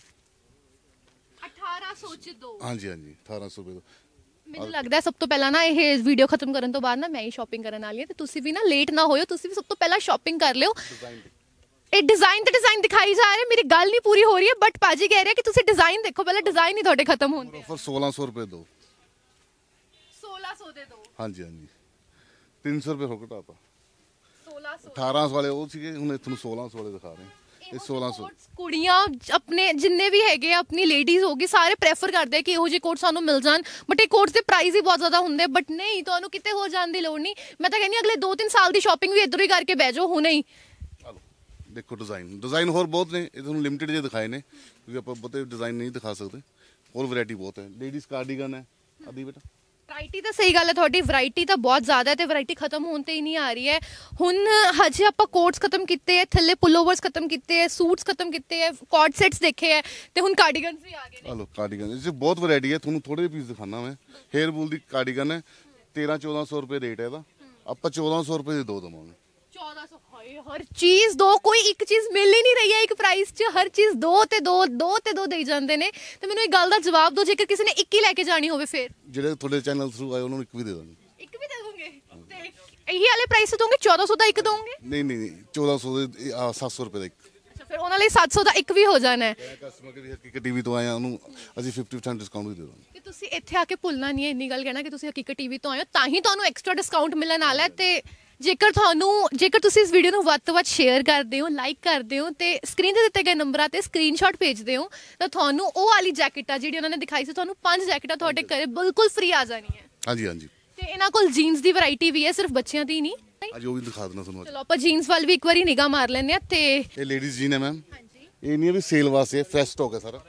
1800 'ਚ ਦੋ। ਹਾਂਜੀ ਹਾਂਜੀ, 1800 ਰੁਪਏ ਦੋ। ਮੈਨੂੰ ਲੱਗਦਾ ਹੈ ਸਭ ਤੋਂ ਪਹਿਲਾਂ ਨਾ ਇਹ ਵੀਡੀਓ ਖਤਮ ਕਰਨ ਤੋਂ ਬਾਅਦ ਨਾ ਮੈਂ ਹੀ ਸ਼ਾਪਿੰਗ ਕਰਨ ਵਾਲੀ ਹਾਂ, ਤੇ ਤੁਸੀਂ ਵੀ ਨਾ ਲੇਟ ਨਾ ਹੋਇਓ, ਤੁਸੀਂ ਵੀ ਸਭ ਤੋਂ ਪਹਿਲਾਂ ਸ਼ਾਪਿੰਗ ਕਰ ਲਿਓ। ਇਹ ਡਿਜ਼ਾਈਨ ਦਿਖਾਈ ਜਾ ਰਹੇ, ਮੇਰੀ ਗੱਲ ਨਹੀਂ ਪੂਰੀ ਹੋ ਰਹੀ ਹੈ ਬਟ ਪਾਜੀ ਕਹਿ ਰਿਹਾ ਕਿ ਤੁਸੀਂ ਡਿਜ਼ਾਈਨ ਦੇਖੋ ਪਹਿਲਾਂ, ਡਿਜ਼ਾਈਨ ਹੀ ਤੁਹਾਡੇ ਖਤਮ ਹੁੰਦੇ ਆ। ਆਫਰ 1600 ਰੁਪਏ ਦੋ। 1600 1400 ਦੇ ਦੋ। ਹਾਂਜੀ ਹਾਂਜੀ 300 ਰੁਪਏ ਹੋਰ ਘਟਾਤਾ। 1600 1800 ਵਾਲੇ ਉਹ ਸੀਗੇ, ਹੁਣ ਤੁਹਾਨੂੰ 1600 ਵਾਲੇ ਦਿਖਾ ਰਹੇ ਹਾਂ। ਇਹ 1600 ਕੁੜੀਆਂ ਆਪਣੇ ਜਿੰਨੇ ਵੀ ਹੈਗੇ ਆ, ਆਪਣੀ ਲੇਡੀਜ਼ ਹੋਗੀ, ਸਾਰੇ ਪ੍ਰੈਫਰ ਕਰਦੇ ਆ ਕਿ ਇਹੋ ਜਿਹੇ ਕੋਟ ਸਾਨੂੰ ਮਿਲ ਜਾਣ, ਬਟ ਇਹ ਕੋਟਸ ਦੇ ਪ੍ਰਾਈਸ ਹੀ ਬਹੁਤ ਜ਼ਿਆਦਾ ਹੁੰਦੇ, ਬਟ ਨਹੀਂ, ਤੁਹਾਨੂੰ ਕਿਤੇ ਹੋਰ ਜਾਣ ਦੀ ਲੋੜ ਨਹੀਂ। ਮੈਂ ਤਾਂ ਕਹਿੰਦੀ ਅਗਲੇ 2-3 ਸਾਲ ਦੀ ਸ਼ਾਪਿੰਗ ਵੀ ਇੱਧਰੋਂ ਹੀ ਕਰਕੇ ਬਹਿ ਜਾਓ ਹੁਣੇ ਹੀ। ਦੇਖੋ ਡਿਜ਼ਾਈਨ ਹੋਰ ਬਹੁਤ ਨੇ, ਇਹ ਤੁਹਾਨੂੰ ਲਿਮਿਟਡ ਜਿਹੇ ਦਿਖਾਏ ਨੇ ਕਿਉਂਕਿ ਆਪਾਂ ਬਹੁਤੇ ਡਿਜ਼ਾਈਨ ਨਹੀਂ ਦਿਖਾ ਸਕਦੇ। ਹੋਰ ਵੈਰਾਈਟੀ ਬਹੁਤ ਹੈ। ਲੇਡੀਜ਼ ਕਾਰਡੀਗਨ ਹੈ ਆਦੀ ਬੇਟਾ। ਵੈਰਾਈਟੀ ਤਾਂ ਸਹੀ ਗੱਲ ਹੈ ਤੁਹਾਡੀ, ਵੈਰਾਈਟੀ ਤਾਂ ਬਹੁਤ ਜ਼ਿਆਦਾ ਹੈ ਤੇ ਵੈਰਾਈਟੀ ਖਤਮ ਹੋਣ ਤੇ ਹੀ ਨਹੀਂ ਆ ਰਹੀ ਹੈ। ਹੁਣ ਹਜੇ ਆਪਾਂ ਕੋਟਸ ਖਤਮ ਕੀਤੇ ਹੈ, ਥੱਲੇ ਪੁੱਲੋਵਰਸ ਖਤਮ ਕੀਤੇ ਹੈ, ਸੂਟਸ ਖਤਮ ਕੀਤੇ ਹੈ, ਕੋਟ ਸੈਟਸ ਦੇਖੇ ਹੈ ਤੇ ਹੁਣ ਕਾਰਡੀਗਨਸ ਵੀ ਆ ਗਏ ਨੇ। ਹਲੋ ਕਾਰਡੀਗਨ ਇਸ 'ਚ ਬਹੁਤ ਵੈਰਾਈਟੀ ਹੈ। ਤੁਹਾਨੂੰ ਥੋੜੇ ਜਿਹੇ ਪੀਸ ਦਿਖਾਣਾ ਮੈਂ। ਹੇਅਰ ਵੂਲ ਦੀ ਕਾਰਡੀਗਨ ਹੈ, 1300-1400 ਰੁਪਏ ਰੇਟ ਹੈ ਇਹਦਾ। ਆਪਾਂ 1400 ਰੁਪਏ ਦੇ ਦੋ ਦਵਾਂਗੇ। 1400 ਹਾਏ, ਹਰ ਚੀਜ਼ ਦੋ, ਕੋਈ ਇੱਕ ਚੀਜ਼ ਮਿਲ ਹੀ ਨਹੀਂ ਰਹੀ ਹੈ ਇੱਕ ਪ੍ਰਾਈਸ 'ਚ। ਹਰ ਚੀਜ਼ ਦੋ ਤੇ ਦੋ ਦੇਈ ਜਾਂਦੇ ਨੇ। ਤੇ ਮੈਨੂੰ ਇੱਕ ਗੱਲ ਦਾ ਜਵਾਬ ਦਿਓ, ਜੇਕਰ ਕਿਸੇ ਨੇ ਇੱਕ ਹੀ ਲੈ ਕੇ ਜਾਣੀ ਹੋਵੇ ਫਿਰ? ਜਿਹੜੇ ਤੁਹਾਡੇ ਚੈਨਲ ਥਰੂ ਆਏ ਉਹਨਾਂ ਨੂੰ ਇੱਕ ਵੀ ਦੇ ਦਾਂਗੇ। ਇੱਕ ਵੀ ਦੇ ਦੋਗੇ ਤੇ ਇਹੀ ਵਾਲੇ ਪ੍ਰਾਈਸ ਦੋਗੇ? 1400 ਦਾ ਇੱਕ ਦੋਗੇ? ਨਹੀਂ 1400 ਦੇ 700 ਰੁਪਏ ਦਾ ਇੱਕ। ਅੱਛਾ, ਫਿਰ ਉਹਨਾਂ ਲਈ 700 ਦਾ ਇੱਕ ਵੀ ਹੋ ਜਾਣਾ ਹੈ। ਕਸਟਮਰ ਕੇ ਹਕੀਕਤ ਟੀਵੀ ਤੋਂ ਆਏ ਆ, ਉਹਨੂੰ ਅਸੀਂ 50% ਡਿਸਕਾਊਂਟ ਵੀ ਦੇ ਦਾਂਗੇ। ਤੇ ਤੁਸੀਂ ਇੱਥੇ ਆ ਕੇ ਭੁੱਲਣਾ ਨਹੀਂ ਹੈ ਇੰਨੀ ਗੱਲ ਕਹਿਣਾ ਕਿ ਤੁਸੀਂ ਹਕੀਕਤ ਟੀਵੀ ਤੋਂ ਆਏ ਹੋ, ਤਾਂ ਹੀ ਤੁਹਾਨੂੰ ਐਕਸਟਰਾ ਡਿਸਕਾਊਂਟ ਮਿਲਣ ਵਾਲਾ ਹੈ। ਤੇ ਜੇਕਰ ਤੁਸੀਂ ਇਸ ਵੀਡੀਓ ਨੂੰ ਵੱਧ ਤੋਂ ਵੱਧ ਸ਼ੇਅਰ ਕਰਦੇ ਹੋ, ਲਾਈਕ ਕਰਦੇ ਹੋ ਤੇ ਸਕਰੀਨ ਤੇ ਦਿੱਤੇ ਗਏ ਨੰਬਰਾਂ ਤੇ ਸਕਰੀਨਸ਼ਾਟ ਭੇਜਦੇ ਹੋ, ਤਾਂ ਤੁਹਾਨੂੰ ਉਹ ਵਾਲੀ ਜੈਕਟ ਆ ਜਿਹੜੀ ਉਹਨਾਂ ਨੇ ਦਿਖਾਈ ਸੀ, ਤੁਹਾਨੂੰ 5 ਜੈਕਟਾਂ ਤੁਹਾਡੇ ਘਰੇ ਬਿਲਕੁਲ ਫ੍ਰੀ ਆ ਜਾਣੀ ਹੈ। ਹਾਂਜੀ ਤੇ ਇਹਨਾਂ ਕੋਲ ਜੀਨਸ ਦੀ ਵੈਰਾਈਟੀ ਵੀ ਹੈ, ਸਿਰਫ ਬੱਚਿਆਂ ਦੀ ਨਹੀਂ। ਅੱਜ ਉਹ ਵੀ ਦਿਖਾ ਦੇਣਾ ਤੁਹਾਨੂੰ। ਚਲੋ ਆਪਾਂ ਜੀਨਸ ਵੱਲ ਵੀ ਇੱਕ ਵਾਰੀ ਨਿਗਾਹ ਮਾਰ ਲੈਂਦੇ ਆ। ਤੇ ਇਹ ਲੇਡੀਜ਼ ਜੀਨ ਹੈ ਮੈਮ। ਇਹ ਨਹੀਂ ਹੈ ਵੀ ਸੇਲ ਵਾਸਤੇ, ਫਰੈਸ਼ ਸਟਾਕ ਹੈ ਸਾਰਾ।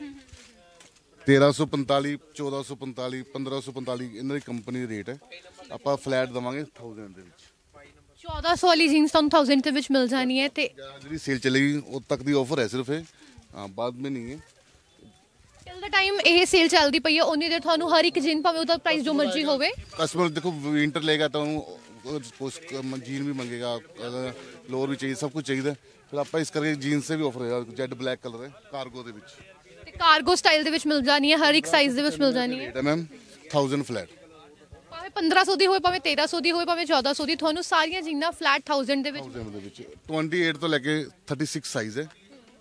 1345, 1445, 1545 ਇਹਨਾਂ ਦੀ ਕੰਪਨੀ ਰੇਟ ਹੈ। ਆਪਾਂ ਫਲੈਟ ਦਵਾਂਗੇ 1000 ਦੇ ਵਿੱਚ। 1400 ਵਾਲੀ ਜੀਨਸ ਤੁਹਾਨੂੰ 1000 ਦੇ ਵਿੱਚ ਮਿਲ ਜਾਣੀ ਹੈ। ਤੇ ਜਿਹੜੀ ਸੇਲ ਚੱਲੇਗੀ ਉਦ ਤੱਕ ਦੀ ਆਫਰ ਹੈ ਸਿਰਫ ਇਹ, ਹਾਂ ਬਾਅਦ ਵਿੱਚ ਨਹੀਂ ਹੈ। ਟਿਲ ਦਾ ਟਾਈਮ ਇਹ ਸੇਲ ਚੱਲਦੀ ਪਈ ਹੈ, ਉਨੀ ਦੇਰ ਤੁਹਾਨੂੰ ਹਰ ਇੱਕ ਜੀਨ ਭਾਵੇਂ ਉਹਦਾ ਪ੍ਰਾਈਸ ਜੋ ਮਰਜ਼ੀ ਹੋਵੇ। ਕਸਟਮਰ ਦੇਖੋ ਵਿੰਟਰ ਲਏਗਾ ਤਾਂ ਉਹਨੂੰ ਜੀਨ ਵੀ ਮੰਗੇਗਾ, ਲੋਅਰ ਵੀ ਚਾਹੀਏ, ਸਭ ਕੁਝ ਚਾਹੀਦਾ। ਫਿਰ ਆਪਾਂ ਇਸ ਕਰਕੇ ਜੀਨਸ ਤੇ ਵੀ ਆਫਰ ਹੈ। ਜੈਡ ਬਲੈਕ ਕਲਰ ਹੈ ਕਾਰਗੋ ਦੇ ਵਿੱਚ, ਤੇ ਕਾਰਗੋ ਸਟਾਈਲ ਦੇ ਵਿੱਚ ਮਿਲ ਜਾਣੀ ਹੈ, ਹਰ ਇੱਕ ਸਾਈਜ਼ ਦੇ ਵਿੱਚ ਮਿਲ ਜਾਣੀ ਹੈ। ਰੇਟ ਹੈ ਮੈਮ 1000 ਫਲੈਟ। ਭਾਵੇਂ 1500 ਦੀ ਹੋਵੇ, ਭਾਵੇਂ 1300 ਦੀ ਹੋਵੇ, ਭਾਵੇਂ 1400 ਦੀ, ਤੁਹਾਨੂੰ ਸਾਰੀਆਂ ਜੀਨਾਂ ਫਲੈਟ 1000 ਦੇ ਵਿੱਚ। 28 ਤੋਂ ਲੈ ਕੇ 36 ਸਾਈਜ਼ ਹੈ,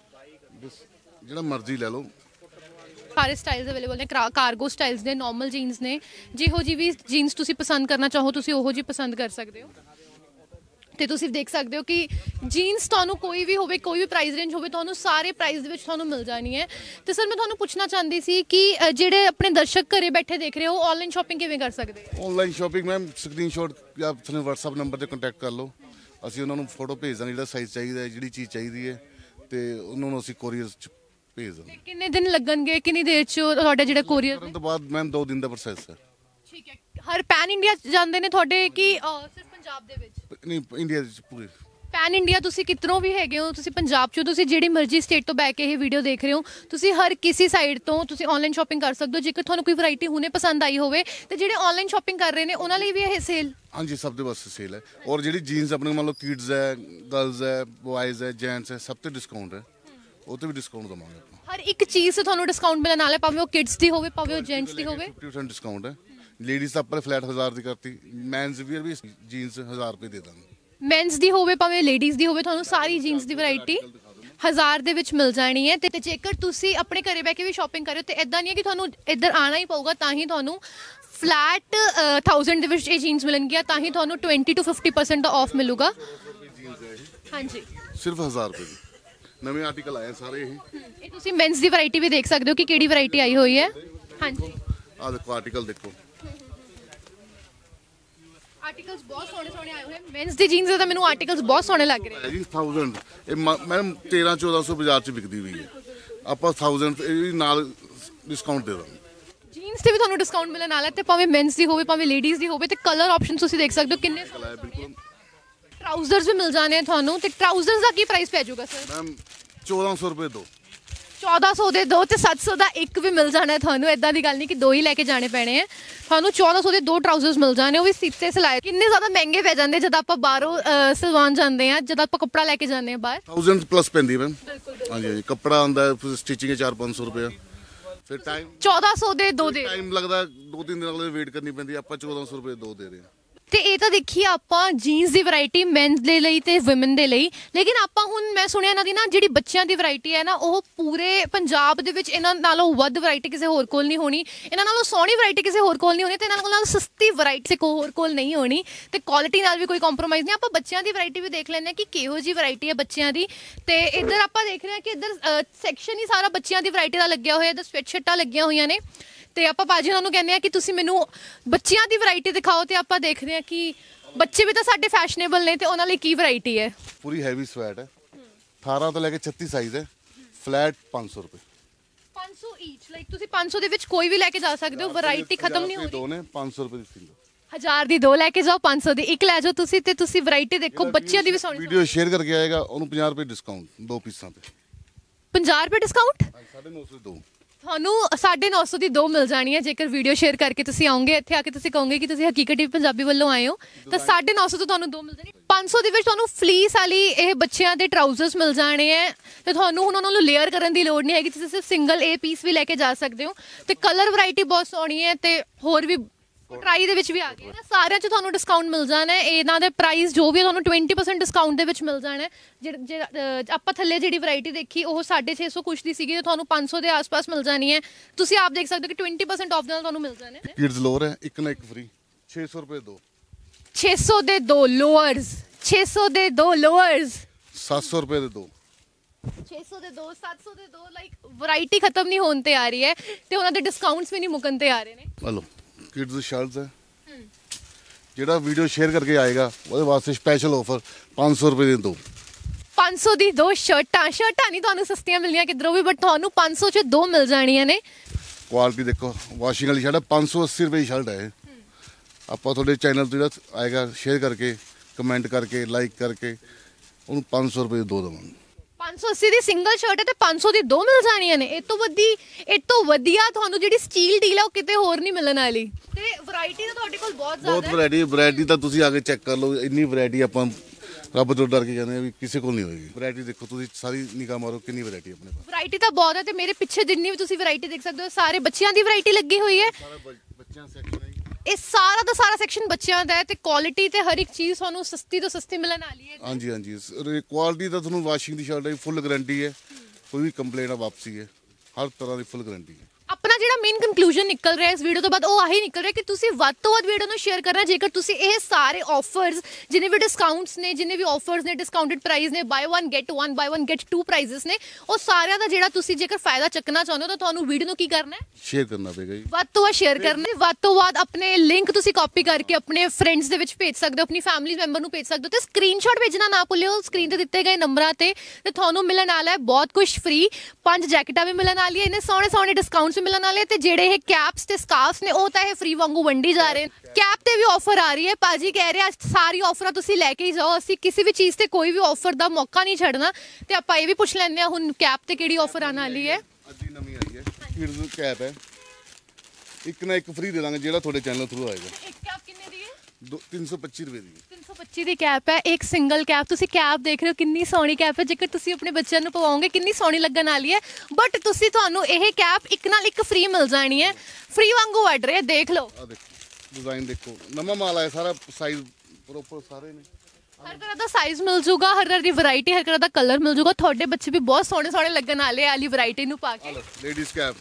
ਜਿਹੜਾ ਮਰਜ਼ੀ ਲੈ ਲਓ। ਸਾਰੇ ਸਟਾਈਲਸ ਅਵੇਲੇਬਲ ਨੇ, ਕਾਰਗੋ ਸਟਾਈਲਸ ਨੇ, ਨਾਰਮਲ ਜੀਨਸ ਨੇ। ਜਿਹੋ ਜੀ ਵੀ ਜੀਨਸ ਤੁਸੀਂ ਪਸੰਦ ਕਰਨਾ ਚਾਹੋ, ਤੁਸੀਂ ਉਹੋ ਜੀ ਪਸੰਦ ਕਰ ਸਕਦੇ ਹੋ। ਤੇ ਤੁਸੀਂ ਦੇਖ ਸਕਦੇ ਹੋ ਕਿ ਜੀਨਸ ਤੁਹਾਨੂੰ ਕੋਈ ਵੀ ਹੋਵੇ, ਕੋਈ ਵੀ ਪ੍ਰਾਈਸ ਰੇਂਜ ਹੋਵੇ, ਤੁਹਾਨੂੰ ਸਾਰੇ ਪ੍ਰਾਈਸ ਦੇ ਵਿੱਚ ਤੁਹਾਨੂੰ ਮਿਲ ਜਾਣੀ ਹੈ। ਤੇ ਸਰ ਮੈਂ ਤੁਹਾਨੂੰ ਪੁੱਛਣਾ ਚਾਹੁੰਦੀ ਸੀ ਕਿ ਜਿਹੜੇ ਆਪਣੇ ਦਰਸ਼ਕ ਘਰੇ ਬੈਠੇ ਦੇਖ ਰਹੇ ਹੋ, ਆਨਲਾਈਨ ਸ਼ਾਪਿੰਗ ਕਿਵੇਂ ਕਰ ਸਕਦੇ ਹੋ? ਆਨਲਾਈਨ ਸ਼ਾਪਿੰਗ ਮੈਮ ਸਕਰੀਨਸ਼ਾਟ ਜਾਂ ਤੁਹਾਨੂੰ WhatsApp ਨੰਬਰ ਤੇ ਕੰਟੈਕਟ ਕਰ ਲਓ। ਅਸੀਂ ਉਹਨਾਂ ਨੂੰ ਫੋਟੋ ਭੇਜ ਦਾਂਗੇ, ਜਿਹੜਾ ਸਾਈਜ਼ ਚਾਹੀਦਾ ਹੈ, ਜਿਹੜੀ ਚੀਜ਼ ਚਾਹੀਦੀ ਹੈ, ਤੇ ਉਹਨਾਂ ਨੂੰ ਅਸੀਂ ਕੋਰੀਅਰ 'ਚ ਭੇਜ ਦਾਂਗੇ। ਕਿੰਨੇ ਦਿਨ ਲੱਗਣਗੇ, ਕਿੰਨੀ ਦੇਰ 'ਚ ਤੁਹਾਡਾ ਜਿਹੜਾ ਕੋਰੀਅਰ? ਕਰਨ ਤੋਂ ਬਾਅਦ ਮੈਮ 2 ਦਿਨ ਦਾ ਪ੍ਰੋਸੈਸ ਹੈ। ਠੀਕ ਹੈ। ਹਰ ਪੈਨ ਇੰਡੀਆ ਜਾਂਦੇ ਨੇ ਤੁਹਾਡੇ ਕਿ ਸਿਰਫ ਪੰਜਾਬ ਦੇ ਵਿੱਚ? ਨਹੀਂ ਇੰਡੀਆ 'ਚ ਪੂਰੇ ਪੈਨ ਇੰਡੀਆ ਤੁਸੀਂ ਕਿੱਧਰੋਂ ਵੀ ਹੈਗੇ ਹੋ, ਤੁਸੀਂ ਪੰਜਾਬ 'ਚੋਂ, ਤੁਸੀਂ ਜਿਹੜੀ ਮਰਜ਼ੀ ਸਟੇਟ ਤੋਂ ਬੈ ਕੇ ਇਹ ਵੀਡੀਓ ਦੇਖ ਰਹੇ ਹੋ, ਤੁਸੀਂ ਹਰ ਕਿਸੇ ਸਾਈਡ ਤੋਂ ਤੁਸੀਂ ਆਨਲਾਈਨ ਸ਼ਾਪਿੰਗ ਕਰ ਸਕਦੇ ਹੋ। ਜੇਕਰ ਤੁਹਾਨੂੰ ਕੋਈ ਵੈਰਾਈਟੀ ਹੁਣੇ ਪਸੰਦ ਆਈ ਹੋਵੇ, ਤੇ ਜਿਹੜੇ ਆਨਲਾਈਨ ਸ਼ਾਪਿੰਗ ਕਰ ਰਹੇ ਨੇ ਉਹਨਾਂ ਲਈ ਵੀ ਇਹ ਸੇਲ? ਹਾਂਜੀ ਸਭ ਦੇ ਵਾਸਤੇ ਸੇਲ ਹੈ। ਔਰ ਜਿਹੜੀ ਜੀਨਸ ਆਪਣੇ ਮੰਨ ਲਓ ਕਿਡਸ ਹੈ, ਗਰਲਸ ਹੈ, ਬॉयਜ਼ ਹੈ, ਜੈਂਟਸ ਹੈ, ਸਭ ਤੇ ਡਿਸਕਾਊਂਟ ਹੈ। ਉਹ ਤੇ ਵੀ ਡਿਸਕਾਊਂਟ ਦਵਾਂਗੇ ਆਪਾਂ। ਹਰ ਇੱਕ ਚੀਜ਼ ਤੇ ਤੁਹਾਨੂੰ ਡਿਸਕਾਊਂਟ ਮਿਲਣ ਵਾਲਾ ਹੈ, ਭਾਵੇਂ ਉਹ ਕਿਡਸ ਦੀ ਹੋਵੇ, ਭਾਵੇਂ ਉਹ ਜੈਂਟਸ ਦੀ ਹੋਵੇ। 50% ਡਿਸਕਾਊਂਟ ਹੈ। ਲੇਡੀਜ਼ ਦਾ ਆਪਾਂ ਫਲੈਟ 1000 ਦੀ ਕਰਤੀ। ਮੈਨਸ ਵੀਅਰ ਵੀ ਜੀਨਸ 1000 ਰੁਪਏ ਦੇ ਦਾਂਗੇ। ਮੈਨਸ ਦੀ ਹੋਵੇ, ਭਾਵੇਂ ਲੇਡੀਜ਼ ਦੀ ਹੋਵੇ, ਤੁਹਾਨੂੰ ਸਾਰੀ ਜੀਨਸ ਦੀ ਵੈਰਾਈਟੀ 1000 ਦੇ ਵਿੱਚ ਮਿਲ ਜਾਣੀ ਹੈ। ਤੇ ਜੇਕਰ ਤੁਸੀਂ ਆਪਣੇ ਘਰੇ ਬੈ ਕੇ ਵੀ ਸ਼ਾਪਿੰਗ ਕਰਿਓ, ਤੇ ਇਦਾਂ ਨਹੀਂ ਹੈ ਕਿ ਤੁਹਾਨੂੰ ਇੱਧਰ ਆਣਾ ਹੀ ਪਊਗਾ ਤਾਂ ਹੀ ਤੁਹਾਨੂੰ ਫਲੈਟ 1000 ਦੇ ਵਿੱਚ ਇਹ ਜੀਨਸ ਮਿਲਣਗੀਆਂ, ਤਾਂ ਹੀ ਤੁਹਾਨੂੰ 20 ਤੋਂ 50% ਦਾ ਆਫ ਮਿਲੂਗਾ। ਹਾਂਜੀ, ਸਿਰਫ 1000 ਰੁਪਏ ਦੀ। ਨਵੇਂ ਆਰਟੀਕਲ ਆਏ ਸਾਰੇ ਇਹ ਤੁਸੀਂ ਮੈਨਸ ਦੀ ਵੈਰਾਈਟੀ ਵੀ ਦੇਖ ਸਕਦੇ ਹੋ ਕਿ ਕਿਹੜੀ ਵੈਰਾਈਟੀ ਆਈ ਹੋਈ ਹੈ। ਹਾਂਜੀ, ਆਹ ਦੇਖੋ ਆਰਟੀਕਲ ਦੇਖੋ। ਆਰਟੀਕਲਸ ਬਹੁਤ ਸੋਹਣੇ ਸੋਹਣੇ ਆਏ ਹੋਏ ਹਨ। ਮੈਨਸ ਦੀ ਜੀਨਸ ਦੇ ਤਾਂ ਮੈਨੂੰ ਆਰਟੀਕਲਸ ਬਹੁਤ ਸੋਹਣੇ ਲੱਗ ਰਹੇ ਹੈ ਜੀ 1000। ਇਹ ਮੈਡਮ 1300-1400 ਬਾਜ਼ਾਰ 'ਚ ਵਿਕਦੀ ਹੋਈ ਹੈ। ਆਪਾਂ 1000 ਇਹ ਵੀ ਨਾਲ ਡਿਸਕਾਊਂਟ ਦੇ ਦਾਂਗੇ। ਜੀਨਸ ਤੇ ਵੀ ਤੁਹਾਨੂੰ ਡਿਸਕਾਊਂਟ ਮਿਲਣ ਵਾਲਾ ਹੈ, ਤੇ ਭਾਵੇਂ ਮੈਨਸ ਦੀ ਹੋਵੇ, ਭਾਵੇਂ ਲੇਡੀਜ਼ ਦੀ ਹੋਵੇ। ਤੇ ਕਲਰ ਆਪਸ਼ਨ ਤੁਸੀਂ ਦੇਖ ਸਕਦੇ ਹੋ ਕਿੰਨੇ ਸੋਹਣੇ। ਬਿਲਕੁਲ। ਟਰਾਊਜ਼ਰਸ ਵੀ ਮਿਲ ਜਾਣੇ ਤੁਹਾਨੂੰ। ਤੇ ਟਰਾਊਜ਼ਰਸ ਦਾ ਕੀ ਪ੍ਰਾਈਸ ਪੈ ਜਾਊਗਾ ਸਰ? ਮੈਮ 1400 ਰੁਪਏ ਦੋ। 1400 ਦੇ ਦੋ ਤੇ 700 ਦਾ ਇੱਕ ਵੀ ਮਿਲ ਜਾਣਾ ਹੈ ਤੁਹਾਨੂੰ। ਇਦਾਂ ਦੀ ਗੱਲ ਨਹੀਂ ਕਿ ਦੋ ਹੀ ਲੈ ਕੇ ਜਾਣੇ ਪੈਣੇ ਆ ਤੁਹਾਨੂੰ। 1400 ਦੇ 2 ਟਰਾਊਜ਼ਰਸ ਮਿਲ ਜਾਣੇ, ਉਹ ਵੀ ਸੀਤੇ ਸਿਲਾਏ। ਕਿੰਨੇ ਜ਼ਿਆਦਾ ਮਹਿੰਗੇ ਪੈ ਜਾਂਦੇ ਜਦ ਆਪਾਂ ਬਾਹਰੋਂ ਸਿਲਵਾਨ ਜਾਂਦੇ ਆ, ਜਦ ਆਪਾਂ ਕੱਪੜਾ ਲੈ ਕੇ ਜਾਂਦੇ ਆ ਬਾਹਰ। 1000 ਪਲੱਸ ਪੈਂਦੀ ਮੈਮ। ਹਾਂਜੀ ਹਾਂਜੀ, ਕੱਪੜਾ ਆਉਂਦਾ, ਸਟਿਚਿੰਗ 400-500 ਰੁਪਏ। ਫਿਰ ਟਾਈਮ 1400 ਦੇ 2 ਦੇ ਟਾਈਮ ਲੱਗਦਾ, 2-3 ਦਿਨ ਅਗਲੇ ਵੇਟ ਕਰਨੀ ਪੈਂਦੀ। ਆਪਾਂ 1400 ਰੁਪਏ 2 ਦੇ ਰਹੇ ਹਾਂ। ਤੇ ਇਹ ਤਾਂ ਦੇਖੀ ਆਪਾਂ ਜੀਨਸ ਦੀ ਵੈਰਾਈਟੀ ਮੈਨਸ ਦੇ ਲਈ ਤੇ ਔਮਨ ਦੇ ਲਈ, ਲੇਕਿਨ ਆਪਾਂ ਹੁਣ ਮੈਂ ਸੁਣਿਆ ਇਹਨਾਂ ਦੀ ਨਾ ਜਿਹੜੀ ਬੱਚਿਆਂ ਦੀ ਵੈਰਾਈਟੀ ਹੈ ਨਾ ਉਹ ਪੂਰੇ ਪੰਜਾਬ ਦੇ ਵਿੱਚ ਇਹਨਾਂ ਨਾਲੋਂ ਵੱਧ ਵੈਰਾਈਟੀ ਕਿਸੇ ਹੋਰ ਕੋਲ ਨਹੀਂ ਹੋਣੀ, ਇਹਨਾਂ ਨਾਲੋਂ ਸੋਹਣੀ ਵੈਰਾਈਟੀ ਕਿਸੇ ਹੋਰ ਕੋਲ ਨਹੀਂ ਹੋਣੀ ਤੇ ਇਹਨਾਂ ਨਾਲ ਸਸਤੀ ਵੈਰਾਈਟੀ ਕੋਈ ਹੋਰ ਕੋਲ ਨਹੀਂ ਹੋਣੀ ਤੇ ਕੁਆਲਿਟੀ ਨਾਲ ਵੀ ਕੋਈ ਕੰਪਰੋਮਾਈਜ਼ ਨਹੀਂ। ਆਪਾਂ ਬੱਚਿਆਂ ਦੀ ਵੈਰਾਈਟੀ ਵੀ ਦੇਖ ਲੈਂਦੇ ਹਾਂ ਕਿ ਕਿਹੋ ਜੀ ਵੈਰਾਈਟੀ ਹੈ ਬੱਚਿਆਂ ਦੀ। ਤੇ ਇੱਧਰ ਆਪਾਂ ਦੇਖ ਰਹੇ ਹਾਂ ਕਿ ਇੱਧਰ ਸੈਕਸ਼ਨ ਹੀ ਸਾਰਾ ਬੱਚਿਆਂ ਦੀ ਵੈਰਾਈਟੀ ਦਾ ਲੱਗਿਆ ਹੋਇਆ, ਇੱਧਰ ਸਵੈਟਸ਼ਰਟਾਂ ਲੱਗੀਆਂ ਹੋਈਆਂ ਨੇ ਤੇ ਆਪਾਂ ਭਾਜੀ ਉਹਨਾਂ ਨੂੰ ਕਹਿੰਦੇ ਆ ਕਿ ਤੁਸੀਂ ਮੈਨੂੰ ਬੱਚਿਆਂ ਦੀ ਵੈਰਾਈਟੀ ਦਿਖਾਓ ਤੇ ਆਪਾਂ ਦੇਖਦੇ ਆ ਕਿ ਬੱਚੇ ਵੀ ਤਾਂ ਸਾਡੇ ਫੈਸ਼ਨੇਬਲ ਨੇ ਤੇ ਉਹਨਾਂ ਲਈ ਕੀ ਵੈਰਾਈਟੀ ਹੈ। ਪੂਰੀ ਹੈਵੀ ਸਵੈਟ ਹੈ, 18 ਤੋਂ ਲੈ ਕੇ 36 ਸਾਈਜ਼ ਹੈ, ਫਲੈਟ 500 ਰੁਪਏ 500 ਈਚ, ਲਾਈਕ ਤੁਸੀਂ 500 ਦੇ ਵਿੱਚ ਕੋਈ ਵੀ ਲੈ ਕੇ ਜਾ ਸਕਦੇ ਹੋ, ਵੈਰਾਈਟੀ ਖਤਮ ਨਹੀਂ ਹੋਣੀ। ਦੋ ਨੇ 500 ਰੁਪਏ ਦੀ ਸਿੰਗਲ, 1000 ਦੀ ਦੋ ਲੈ ਕੇ ਜਾਓ, 500 ਦੀ ਇੱਕ ਲੈ ਜਾਓ ਤੁਸੀਂ ਤੇ ਤੁਸੀਂ ਵੈਰਾਈਟੀ ਦੇਖੋ ਬੱਚਿਆਂ ਦੀ ਵੀ ਸੋਹਣੀ। ਵੀਡੀਓ ਸ਼ੇਅਰ ਕਰਕੇ ਆਏਗਾ ਉਹਨੂੰ 50 ਰੁਪਏ ਡਿਸਕਾਊਂਟ, ਦੋ ਪੀਸਾਂ ਤੇ 50 ਰੁਪਏ ਡਿਸਕਾਊਂਟ 950 ਦੇ ਦੋ, ਤੁਹਾਨੂੰ 950 ਦੀ ਦੋ ਮਿਲ ਜਾਣੀ ਹੈ ਜੇਕਰ ਵੀਡੀਓ ਸ਼ੇਅਰ ਕਰਕੇ ਤੁਸੀਂ ਆਓਗੇ ਇੱਥੇ ਆ ਕੇ ਤੁਸੀਂ ਕਹੋਗੇ ਕਿ ਤੁਸੀਂ ਹਕੀਕਤ ਟੀਵੀ ਪੰਜਾਬੀ ਵੱਲੋਂ ਆਏ ਹੋ ਤਾਂ 950 ਤੋਂ ਤੁਹਾਨੂੰ ਦੋ ਮਿਲ ਜਾਣੀ। 500 ਦੇ ਵਿੱਚ ਤੁਹਾਨੂੰ ਫਲੀਸ ਵਾਲੀ ਇਹ ਬੱਚਿਆਂ ਦੇ ਟਰਾਊਜ਼ਰਸ ਮਿਲ ਜਾਣੇ ਹੈ ਤੇ ਤੁਹਾਨੂੰ ਹੁਣ ਉਹਨਾਂ ਨੂੰ ਲੇਅਰ ਕਰਨ ਦੀ ਲੋੜ ਨਹੀਂ ਹੈਗੀ, ਤੁਸੀਂ ਸਿਰਫ ਸਿੰਗਲ ਇਹ ਪੀਸ ਵੀ ਲੈ ਕੇ ਜਾ ਸਕਦੇ ਹੋ ਤੇ ਕਲਰ ਵੈਰਾਈਟੀ ਬਹੁਤ ਸੋਹਣੀ ਹੈ ਤੇ ਹੋਰ ਵੀ ਟਰਾਈ ਦੇ ਵਿੱਚ ਵੀ ਆ ਗਏ ਨਾ, ਸਾਰਿਆਂ 'ਚ ਤੁਹਾਨੂੰ ਡਿਸਕਾਊਂਟ ਮਿਲ ਜਾਣਾ ਹੈ। ਇਹਨਾਂ ਦੇ ਪ੍ਰਾਈਸ ਜੋ ਵੀ ਤੁਹਾਨੂੰ 20% ਡਿਸਕਾਊਂਟ ਦੇ ਵਿੱਚ ਮਿਲ ਜਾਣਾ ਹੈ। ਜਿਹੜਾ ਆਪਾਂ ਥੱਲੇ ਜਿਹੜੀ ਵੈਰਾਈਟੀ ਦੇਖੀ ਉਹ 650 ਕੁਛ ਦੀ ਸੀਗੀ ਤੇ ਤੁਹਾਨੂੰ 500 ਦੇ ਆਸ-ਪਾਸ ਮਿਲ ਜਾਣੀ ਹੈ। ਤੁਸੀਂ ਆਪ ਦੇਖ ਸਕਦੇ ਹੋ ਕਿ 20% ਆਫ ਨਾਲ ਤੁਹਾਨੂੰ ਮਿਲ ਜਾਣਾ ਹੈ। ਕਿਡਸ ਲੋਅਰ ਹੈ, ਇੱਕ ਨਾ ਇੱਕ ਫ੍ਰੀ, 600 ਰੁਪਏ ਦੋ, 600 ਦੇ ਦੋ ਲੋਅਰਸ, 600 ਦੇ ਦੋ ਲੋਅਰਸ, 700 ਰੁਪਏ ਦੇ ਦੋ, 600 ਦੇ ਦੋ, 700 ਦੇ ਦੋ, ਲਾਈਕ ਵੈਰਾਈਟੀ ਖਤਮ ਨਹੀਂ ਹੋਣ ਤੇ ਆ ਰਹੀ ਹੈ ਤੇ ਉਹਨਾਂ ਦੇ ਡਿਸਕਾਊਂਟਸ ਵੀ ਨਹੀਂ ਮੁੱਕਣ ਤੇ ਆ ਰਹੇ ਨੇ। ਹਲੋ ਕਿਡਸ ਸ਼ਰਟਸ ਹੈ, ਜਿਹੜਾ ਵੀਡੀਓ ਸ਼ੇਅਰ ਕਰਕੇ ਆਏਗਾ ਉਹਦੇ ਵਾਸਤੇ ਸਪੈਸ਼ਲ ਆਫਰ 500 ਰੁਪਏ ਦੇ ਦੋ, 500 ਦੀ ਦੋ ਸ਼ਰਟਾਂ ਨਹੀਂ ਤੁਹਾਨੂੰ ਸਸਤੀਆਂ ਮਿਲਣੀਆਂ ਕਿਧਰੋਂ ਵੀ, ਬਟ ਤੁਹਾਨੂੰ 500 ਚ ਦੋ ਮਿਲ ਜਾਣੀਆਂ ਨੇ। ਕੁਆਲਿਟੀ ਦੇਖੋ, ਵਾਸ਼ਿੰਗ ਵਾਲੀ ਸ਼ਰਟ ਹੈ, 580 ਰੁਪਏ ਦੀ ਸ਼ਰਟ ਹੈ ਇਹ। ਆਪਾਂ ਤੁਹਾਡੇ ਚੈਨਲ ਤੋਂ ਜਿਹੜਾ ਆਏਗਾ ਸ਼ੇਅਰ ਕਰਕੇ, ਕਮੈਂਟ ਕਰਕੇ, ਲਾਈਕ ਕਰਕੇ ਉਹਨੂੰ 500 ਰੁਪਏ ਦੇ ਦੋ ਦੇਵਾਂਗੇ। 580 ਦੀ ਸਿੰਗਲ ਸ਼ਰਟ ਹੈ ਤੇ 500 ਦੀ ਦੋ ਮਿਲ ਜਾਣੀਆਂ ਨੇ। ਇਹ ਤੋਂ ਵਧੀਆ ਤੁਹਾਨੂੰ ਜਿਹੜੀ ਸਟੀਲ ਡੀਲ ਹੈ ਉਹ ਕਿਤੇ ਹੋਰ ਨਹੀਂ ਮਿਲਣ ਵਾਲੀ ਤੇ ਵੈਰਾਈਟੀ ਤਾਂ ਤੁਹਾਡੇ ਕੋਲ ਬਹੁਤ ਜ਼ਿਆਦਾ ਹੈ। ਵੈਰਾਈਟੀ ਤਾਂ ਤੁਸੀਂ ਆ ਕੇ ਚੈੱਕ ਕਰ ਲਓ, ਇੰਨੀ ਵੈਰਾਈਟੀ ਆਪਾਂ ਰੱਬ ਤੋਂ ਡਰ ਕੇ ਕਹਿੰਦੇ ਆ ਵੀ ਕਿਸੇ ਕੋਲ ਨਹੀਂ ਹੋਏਗੀ। ਵੈਰਾਈਟੀ ਦੇਖੋ ਤੁਸੀਂ, ਸਾਰੀ ਨਿਗਾਹ ਮਾਰੋ ਕਿੰਨੀ ਵੈਰਾਈਟੀ ਆਪਣੇ ਕੋਲ। ਵੈਰਾਈਟੀ ਤਾਂ ਬਹੁਤ ਹੈ ਤੇ ਮੇਰੇ ਪਿੱਛੇ ਜਿੰਨੀ ਵੀ ਤੁਸੀਂ ਵੈਰਾਈਟੀ ਦੇਖ ਸਕਦੇ ਹੋ ਸਾਰੇ ਬੱਚਿਆਂ ਦੀ ਵੈਰਾਈਟੀ ਲੱਗੀ ਹੋਈ ਹੈ। ਸਾਰਾ ਬੱਚਿਆਂ ਸੈਕਸ਼ਨ ਹੈ, ਇਹ ਸਾਰਾ ਦਾ ਸਾਰਾ ਸੈਕਸ਼ਨ ਬੱਚਿਆਂ ਦਾ ਹੈ ਤੇ ਕੁਆਲਿਟੀ ਤੇ ਹਰ ਇੱਕ ਚੀਜ਼ ਤੁਹਾਨੂੰ ਸਸਤੀ ਤੋਂ ਸਸਤੀ ਮਿਲਣ ਵਾਲੀ ਹੈ। ਹਾਂਜੀ ਹਾਂਜੀ, ਕੁਆਲਿਟੀ ਤਾਂ ਤੁਹਾਨੂੰ ਵਾਸ਼ਿੰਗ ਦੀ ਸ਼ਰਟ ਹੈ, ਫੁੱਲ ਗਾਰੰਟੀ ਹੈ, ਕੋਈ ਵੀ ਕੰਪਲੇਂਟ ਆ ਵਾਪਸੀ ਹੈ, ਹਰ ਤਰ੍ਹਾਂ ਦੀ ਫੁੱਲ ਗਾਰੰਟੀ ਹੈ। ਆਪਣਾ ਜਿਹੜਾ ਮੇਨ ਕਨਕਲੂਜਨ ਨਿਕਲ ਰਿਹਾ ਇਸ ਵੀਡੀਓ ਤੋਂ ਬਾਅਦ ਉਹ ਆਹੀ ਨਿਕਲ ਰਿਹਾ ਕਿ ਤੁਸੀਂ ਵੱਧ ਤੋਂ ਵੱਧ ਵੀਡੀਓ ਨੂੰ ਸ਼ੇਅਰ ਕਰਨਾ ਜੇਕਰ ਤੁਸੀਂ ਇਹ ਸਾਰੇ ਆਫਰਸ ਜਿੰਨੇ ਵੀ ਡਿਸਕਾਊਂਟਸ ਨੇ, ਜਿੰਨੇ ਵੀ ਆਫਰਸ ਨੇ, ਡਿਸਕਾਊਂਟਡ ਪ੍ਰਾਈਸ ਨੇ, buy 1 get 1 buy 1 get 2 prices ਨੇ, ਉਹ ਸਾਰਿਆਂ ਦਾ ਜਿਹੜਾ ਤੁਸੀਂ ਜੇਕਰ ਫਾਇਦਾ ਚੱਕਣਾ ਚਾਹੁੰਦੇ ਹੋ ਤਾਂ ਤੁਹਾਨੂੰ ਵੀਡੀਓ ਨੂੰ ਕੀ ਕਰਨਾ ਹੈ, ਸ਼ੇਅਰ ਕਰਨਾ ਪਏਗਾ ਜੀ। ਵੱਧ ਤੋਂ ਵੱਧ ਸ਼ੇਅਰ ਕਰਨਾ ਹੈ। ਵੱਧ ਤੋਂ ਵੱਧ ਆਪਣੇ ਲਿੰਕ ਤੁਸੀਂ ਕਾਪੀ ਕਰਕੇ ਆਪਣੇ ਫਰੈਂਡਸ ਦੇ ਵਿੱਚ ਭੇਜ ਸਕਦੇ ਹੋ, ਆਪਣੀ ਫੈਮਿਲੀ ਮੈਂਬਰ ਨੂੰ ਭੇਜ ਸਕਦੇ ਹੋ ਤੇ ਸਕਰੀਨਸ਼ਾਟ ਭੇਜਣਾ ਨਾ ਭੁੱਲਿਓ ਸਕਰੀਨ ਤੇ ਦਿੱਤੇ ਗਏ ਨੰਬਰਾਂ ਤੇ ਤੁਹਾਨੂੰ ਮਿਲਣ ਵਾਲਾ ਹੈ ਬਹੁਤ ਕੁਝ ਫ੍ਰੀ। 5 ਜੈਕਟਾਂ ਵੀ ਮਿਲਣ ਵਾਲੀਆਂ, ਇਹਨੇ ਸੋਹਣੇ ਸੋਹਣੇ ਡਿਸਕਾਊਂਟਸ ਵੀ ਮਿਲਣ ਵਾਲੇ ਤੇ ਜਿਹੜੇ ਇਹ ਕੈਪਸ ਤੇ ਸਕਾਰਫਸ ਨੇ ਉਹ ਤਾਂ ਇਹ ਫ੍ਰੀ ਵਾਂਗੂ ਵੰਡੀ ਜਾ ਰਹੇ ਨੇ। ਕੈਪ ਤੇ ਵੀ ਆਫਰ ਆ ਰਹੀ ਹੈ, ਭਾਜੀ ਕਹਿ ਰਹੇ ਸਾਰੀ ਆਫਰਾਂ ਤੁਸੀਂ ਲੈ ਕੇ ਹੀ ਜਾਓ, ਅਸੀਂ ਕਿਸੇ ਵੀ ਚੀਜ਼ ਤੇ ਕੋਈ ਵੀ ਆਫਰ ਦਾ ਮੌਕਾ ਨਹੀਂ ਛੱਡਣਾ ਤੇ ਆਪਾਂ ਇਹ ਵੀ ਪੁੱਛ ਲੈਂਦੇ ਹਾਂ ਹੁਣ ਕੈਪ ਤੇ ਕਿਹੜੀ ਆਫਰ ਆਉਣ ਵਾਲੀ ਹੈ। ਅੱਜ ਹੀ ਨਵੀਂ ਆਈ ਹੈ ਕਿਡਸ ਕੈਪ ਹੈ, ਇੱਕ ਨਾ ਇੱਕ ਫ੍ਰੀ ਦੇ ਦਾਂਗੇ ਜਿਹੜਾ ਤੁਹਾਡੇ ਚੈਨਲ ਥਰੂ ਆਏਗਾ। ਇੱਕ ਕੈਪ ਕਿੰਨੇ ਦੀ ਹੈ? 325 ਰੁਪਏ ਦੀ। 325 ਦੀ ਕੈਪ ਹੈ, ਇੱਕ ਸਿੰਗਲ ਕੈਪ। ਤੁਸੀਂ ਕੈਪ ਦੇਖ ਰਹੇ ਹੋ ਕਿੰਨੀ ਸੋਹਣੀ ਕੈਪ ਹੈ, ਜੇਕਰ ਤੁਸੀਂ ਆਪਣੇ ਬੱਚਿਆਂ ਨੂੰ ਪਵਾਓਗੇ ਕਿੰਨੀ ਸੋਹਣੀ ਲੱਗਣ ਵਾਲੀ ਹੈ। ਬਟ ਤੁਹਾਨੂੰ ਇਹ ਕੈਪ ਇੱਕ ਨਾਲ ਇੱਕ ਫ੍ਰੀ ਮਿਲ ਜਾਣੀ ਹੈ, ਫ੍ਰੀ ਵਾਂਗੂ ਵੱਢ ਰਹੇ ਦੇਖ ਲਓ। ਆ ਦੇਖੋ ਡਿਜ਼ਾਈਨ ਦੇਖੋ, ਨਵਾਂ ਮਾਲ ਆਇਆ, ਸਾਰਾ ਸਾਈਜ਼ ਪ੍ਰੋਪਰ ਸਾਰੇ ਨੇ, ਹਰ ਤਰ੍ਹਾਂ ਦਾ ਸਾਈਜ਼ ਮਿਲ ਜੂਗਾ, ਹਰ ਤਰ੍ਹਾਂ ਦੀ ਵੈਰਾਈਟੀ, ਹਰ ਤਰ੍ਹਾਂ ਦਾ ਕਲਰ ਮਿਲ ਜੂਗਾ। ਤੁਹਾਡੇ ਬੱਚੇ ਵੀ ਬਹੁਤ ਸੋਹਣੇ ਸੋਹਣੇ ਲੱਗਣ ਵਾਲੇ ਵਾਲੀ ਵੈਰਾਈਟੀ ਨੂੰ ਪਾ ਕੇ। ਲੇਡੀਜ਼ ਕੈਪ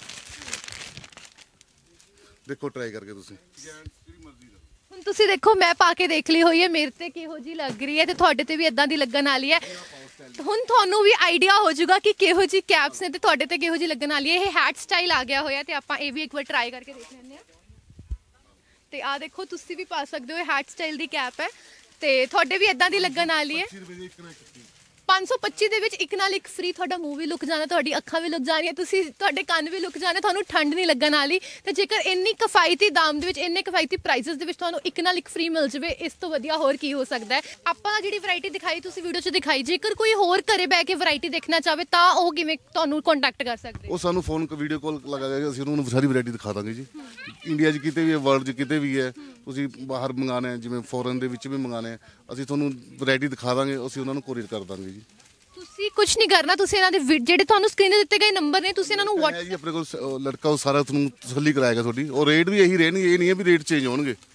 ਦੇਖੋ, ਟਰਾਈ ਕਰਕੇ ਤੁਸੀਂ। ਹੁਣ ਤੁਸੀਂ ਦੇਖੋ ਮੈਂ ਪਾ ਕੇ ਦੇਖ ਲਈ ਹੋਈ ਹੈ ਮੇਰੇ ਤੇ ਕਿਹੋ ਜੀ ਲੱਗ ਰਹੀ ਹੈ ਤੇ ਤੁਹਾਡੇ ਤੇ ਵੀ ਇਦਾਂ ਦੀ ਲੱਗਣ ਵਾਲੀ ਹੈ। ਹੁਣ ਤੁਹਾਨੂੰ ਵੀ ਆਈਡੀਆ ਹੋ ਜਾਊਗਾ ਕਿ ਕਿਹੋ ਜੀ ਕੈਪਸ ਨੇ ਤੇ ਤੁਹਾਡੇ ਤੇ ਕਿਹੋ ਜੀ ਲੱਗਣ ਵਾਲੀ ਹੈ। ਇਹ ਹੈਟ ਸਟਾਈਲ ਆ ਗਿਆ ਹੋਇਆ ਤੇ ਆਪਾਂ ਇਹ ਵੀ ਇੱਕ ਵਾਰ ਟਰਾਈ ਕਰਕੇ ਦੇਖ ਲੈਂਦੇ ਹਾਂ। ਤੇ ਆ ਦੇਖੋ ਤੁਸੀਂ ਵੀ ਪਾ ਸਕਦੇ ਹੋ, ਇਹ ਹੈਟ ਸਟਾਈਲ ਦੀ ਕੈਪ ਹੈ ਤੇ ਤੁਹਾਡੇ ਵੀ ਇਦਾਂ ਦੀ ਲੱਗਣ ਵਾਲੀ ਹੈ। 525 ਦੇ ਵਿੱਚ ਇੱਕ ਨਾਲ ਇੱਕ ਫ੍ਰੀ, ਤੁਹਾਡਾ ਮੂੰਹ ਵੀ ਲੁਕ ਜਾਣਾ, ਤੁਹਾਡੀ ਅੱਖਾਂ ਵੀ ਲੁਕ ਜਾਣੀਆਂ, ਤੁਸੀਂ ਤੁਹਾਡੇ ਕੰਨ ਵੀ ਲੁਕ ਜਾਣੇ, ਤੁਹਾਨੂੰ ਠੰਡ ਨਹੀਂ ਲੱਗਣ ਵਾਲੀ। ਤੇ ਜੇਕਰ ਇੰਨੀ ਕਿਫਾਇਤੀ ਦਾਮ ਦੇ ਵਿੱਚ, ਇੰਨੇ ਕਿਫਾਇਤੀ ਪ੍ਰਾਈਸਸ ਦੇ ਵਿੱਚ ਤੁਹਾਨੂੰ ਇੱਕ ਨਾਲ ਇੱਕ ਫ੍ਰੀ ਮਿਲ ਜਾਵੇ, ਇਸ ਤੋਂ ਵਧੀਆ ਹੋਰ ਕੀ ਹੋ ਸਕਦਾ ਹੈ। ਆਪਾਂ ਜਿਹੜੀ ਵੈਰਾਈਟੀ ਦਿਖਾਈ ਤੁਸੀਂ ਵੀਡੀਓ 'ਚ ਦਿਖਾਈ, ਜੇਕਰ ਕੋਈ ਹੋਰ ਘਰੇ ਬਹਿ ਕੇ ਵੈਰਾਈਟੀ ਦੇਖਣਾ ਚਾਹਵੇ ਤਾਂ ਉਹ ਕਿਵੇਂ ਤੁਹਾਨੂੰ ਕੰਟੈਕਟ ਕਰ ਸਕਦੇ? ਉਹ ਸਾਨੂੰ ਫੋਨ ਵੀਡੀਓ ਕਾਲ ਲਗਾ ਕੇ ਅਸੀਂ ਉਹਨੂੰ ਸਾਰੀ ਵੈਰਾਈਟੀ ਦਿਖਾ ਦਾਂਗੇ ਜੀ। ਇੰਡੀਆ 'ਚ ਕਿਤੇ ਵੀ ਹੈ, ਵਰਲਡ 'ਚ ਕਿਤੇ ਵੀ ਹੈ, ਤੁਸੀਂ ਬਾਹਰ ਮੰਗਾਉਣਾ ਹੈ, ਜਿਵੇਂ ਫੋਰਨ ਦੇ ਵਿੱਚ ਵੀ ਮੰਗਾਉਣਾ ਹੈ, ਅਸੀਂ ਤੁਹਾਨੂੰ ਵੈਰਾਈਟੀ ਦਿਖਾ ਦਾਂਗੇ, ਅਸੀਂ ਉਹਨਾਂ ਨੂੰ ਕੋਰੀਅਰ ਕਰ ਦਾਂਗੇ ਜੀ। ਤੁਸੀਂ ਕੁਝ ਨਹੀਂ ਕਰਨਾ, ਤੁਸੀਂ ਇਹਨਾਂ ਦੇ ਜਿਹੜੇ ਤੁਹਾਨੂੰ ਸਕਰੀਨ ਤੇ ਦਿੱਤੇ ਗਏ ਨੰਬਰ ਨੇ ਤੁਸੀਂ ਇਹਨਾਂ ਨੂੰ WhatsApp ਜੀ, ਆਪਣੇ ਕੋਲ ਲੜਕਾ ਉਹ ਸਾਰਾ ਤੁਹਾਨੂੰ ਤਸੱਲੀ ਕਰਾਏਗਾ ਤੁਹਾਡੀ, ਔਰ ਰੇਟ ਵੀ ਇਹੀ ਰਹਿਣੀ, ਇਹ ਨਹੀਂ ਹੈ ਵੀ ਰੇਟ ਚੇਂਜ ਹੋਣਗੇ।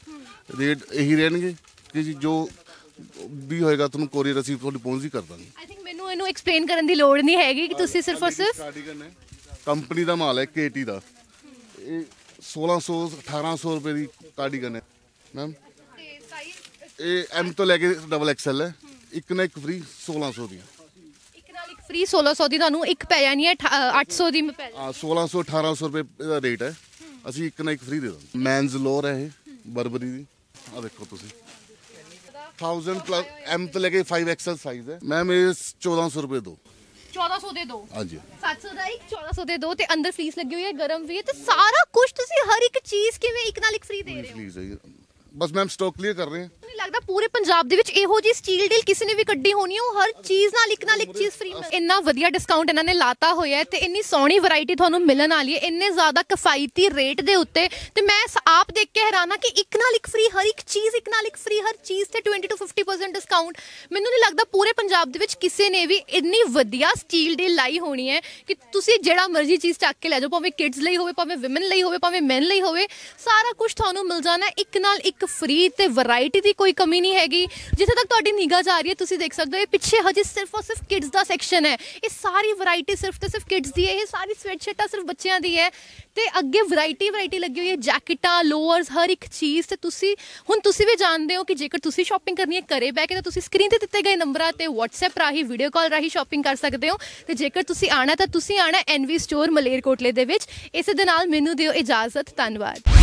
ਰੇਟ ਇਹੀ ਰਹਿਣਗੇ ਕਿ ਜੀ ਜੋ ਵੀ ਹੋਏਗਾ ਤੁਹਾਨੂੰ ਕੋਰੀਅਰ ਅਸੀਂ ਤੁਹਾਡੀ ਪਹੁੰਚ ਹੀ ਕਰ ਦਾਂਗੇ। ਆਈ ਥਿੰਕ ਮੈਨੂੰ ਇਹਨੂੰ ਐਕਸਪਲੇਨ ਕਰਨ ਦੀ ਲੋੜ ਨਹੀਂ ਹੈਗੀ ਕਿ ਤੁਸੀਂ ਸਿਰਫ ਔਰ ਸਿਰਫ ਕਾਰਡੀਗਨ ਹੈ, ਕੰਪਨੀ ਦਾ ਮਾਲ ਹੈ KT ਦਾ। ਇਹ 1600 1800 ਰੁਪਏ ਦੀ ਕਾਰਡੀਗਨ ਹੈ ਮੈਮ। ਇਹ M ਤੋਂ ਲੈ ਕੇ XXL ਹੈ, ਇੱਕ ਨਾ ਇੱਕ ਫ੍ਰੀ 1600 ਦੀਆਂ। ਇੱਕ ਨਾਲ ਇੱਕ ਫ੍ਰੀ 1600 ਦੀ ਤੁਹਾਨੂੰ ਇੱਕ ਪੈ ਜਾਣੀ ਹੈ 800 ਦੀ ਪੈ ਜਾਣੀ। 1600 1800 ਰੁਪਏ ਇਹਦਾ ਰੇਟ ਹੈ, ਅਸੀਂ ਇੱਕ ਨਾ ਇੱਕ ਫ੍ਰੀ ਦੇ ਦਾਂਗੇ। ਮੈਨਸ ਲੋਅਰ ਹੈ ਇਹ ਬਰਬਰੀ ਦੀ, ਆ ਦੇਖੋ ਤੁਸੀਂ 1000 ਪਲੱਸ M ਤੋਂ ਲੈ ਕੇ 5XL ਸਾਈਜ਼ ਹੈ ਮੈਮ। ਇਹ 1400 ਰੁਪਏ ਦੋ। 1400 ਦੇ ਦੋ। ਹਾਂਜੀ 700 ਦਾ ਇੱਕ 1400 ਦੇ ਦੋ ਤੇ ਅੰਦਰ ਫਲੀਸ ਲੱਗੀ ਹੋਈ ਹੈ, ਗਰਮ ਵੀ ਹੈ ਤੇ ਸਾਰਾ ਕੁਝ ਤੁਸੀਂ ਹਰ ਇੱਕ ਚੀਜ਼ ਕਿਵੇਂ ਇੱਕ ਨਾਲ ਇੱਕ ਫ੍ਰੀ ਦੇ ਰਹੇ ਹੋ? ਪਲੀਜ਼ ਹੈ ਬਸ ਮੈਮ ਸਟਾਕ ਕਲੀਅਰ ਕਰ ਰਹੇ ਹਾਂ। ਨਹੀਂ ਲੱਗਦਾ ਪੂਰੇ ਪੰਜਾਬ ਦੇ ਵਿੱਚ ਇਹੋ ਜੀ ਸਟੀਲ ਡੀਲ ਕਿਸੇ ਨੇ ਵੀ ਕੱਢੀ ਹੋਣੀ ਹੈ, ਉਹ ਹਰ ਚੀਜ਼ ਨਾਲ ਇੱਕ ਚੀਜ਼ ਫ੍ਰੀ। ਇੰਨਾ ਵਧੀਆ ਡਿਸਕਾਊਂਟ ਇਹਨਾਂ ਨੇ ਲਾਤਾ ਹੋਇਆ ਹੈ ਤੇ ਇੰਨੀ ਸੋਹਣੀ ਵੈਰਾਈਟੀ ਤੁਹਾਨੂੰ ਮਿਲਣ ਵਾਲੀ ਹੈ ਇੰਨੇ ਜ਼ਿਆਦਾ ਕਿਫਾਇਤੀ ਰੇਟ ਦੇ ਉੱਤੇ। ਤੇ ਮੈਂ ਆਪ ਦੇਖ ਕੇ ਹੈਰਾਨ ਹਾਂ ਕਿ ਇੱਕ ਨਾਲ ਇੱਕ ਫ੍ਰੀ, ਹਰ ਇੱਕ ਚੀਜ਼ ਇੱਕ ਨਾਲ ਇੱਕ ਫ੍ਰੀ, ਹਰ ਚੀਜ਼ ਤੇ 20 to 50% ਡਿਸਕਾਊਂਟ। ਮੈਨੂੰ ਨਹੀਂ ਲੱਗਦਾ ਪੂਰੇ ਪੰਜਾਬ ਦੇ ਵਿੱਚ ਕਿਸੇ ਨੇ ਵੀ ਇੰਨੀ ਵਧੀਆ ਸਟੀਲ ਡੀਲ ਲਾਈ ਹੋਣੀ ਹੈ ਕਿ ਤੁਸੀਂ ਜਿਹੜਾ ਮਰਜ਼ੀ ਚੀਜ਼ ਚੱਕ ਕੇ ਲੈ ਜਾਓ, ਭਾਵੇਂ ਕਿਡਸ ਲਈ ਹੋਵੇ, ਭਾਵੇਂ ਵਿਮਨ ਲਈ ਹੋਵੇ, ਭਾਵੇਂ ਮੈਨ ਲਈ ਹੋਵੇ, ਸਾਰਾ ਕੁਝ ਤੁਹਾਨੂੰ ਮਿਲ ਜਾਣਾ ਇੱਕ ਨਾਲ ਇੱਕ ਫ੍ਰੀ। ਤੇ ਵੈਰਾਈਟੀ ਦੀ ਕੋਈ ਕਮੀ ਨਹੀਂ ਹੈਗੀ। ਜਿੱਥੇ ਤੱਕ ਤੁਹਾਡੀ ਨਿਗਾਹ ਜਾ ਰਹੀ ਹੈ ਤੁਸੀਂ ਦੇਖ ਸਕਦੇ ਹੋ ਇਹ ਪਿੱਛੇ ਹਜੇ ਸਿਰਫ ਔਰ ਸਿਰਫ ਕਿਡਸ ਦਾ ਸੈਕਸ਼ਨ ਹੈ। ਇਹ ਸਾਰੀ ਵੈਰਾਈਟੀ ਸਿਰਫ ਤੇ ਸਿਰਫ ਕਿਡਸ ਦੀ ਹੈ, ਇਹ ਸਾਰੀ ਸਵੈਟਸ਼ਰਟਾਂ ਸਿਰਫ ਬੱਚਿਆਂ ਦੀ ਹੈ ਤੇ ਅੱਗੇ ਵੈਰਾਈਟੀ ਲੱਗੀ ਹੋਈ ਹੈ, ਜੈਕਟਾਂ, ਲੋਅਰਸ, ਹਰ ਇੱਕ ਚੀਜ਼। ਤੇ ਤੁਸੀਂ ਵੀ ਜਾਣਦੇ ਹੋ ਕਿ ਜੇਕਰ ਤੁਸੀਂ ਸ਼ਾਪਿੰਗ ਕਰਨੀ ਹੈ ਘਰੇ ਬਹਿ ਕੇ ਤਾਂ ਤੁਸੀਂ ਸਕਰੀਨ ਤੇ ਦਿੱਤੇ ਗਏ ਨੰਬਰਾਂ ਤੇ WhatsApp ਰਾਹੀਂ, ਵੀਡੀਓ ਕਾਲ ਰਾਹੀਂ ਸ਼ਾਪਿੰਗ ਕਰ ਸਕਦੇ ਹੋ। ਤੇ ਜੇਕਰ ਤੁਸੀਂ ਆਣਾ ਤਾਂ ਤੁਸੀਂ ਆਣਾ NV ਸਟੋਰ ਮਲੇਰਕੋਟਲੇ ਦੇ ਵਿੱਚ। ਇਸੇ ਦੇ ਨਾਲ ਮੈਨੂੰ ਦਿਓ ਇਜਾਜ਼ਤ, ਧੰਨਵਾਦ।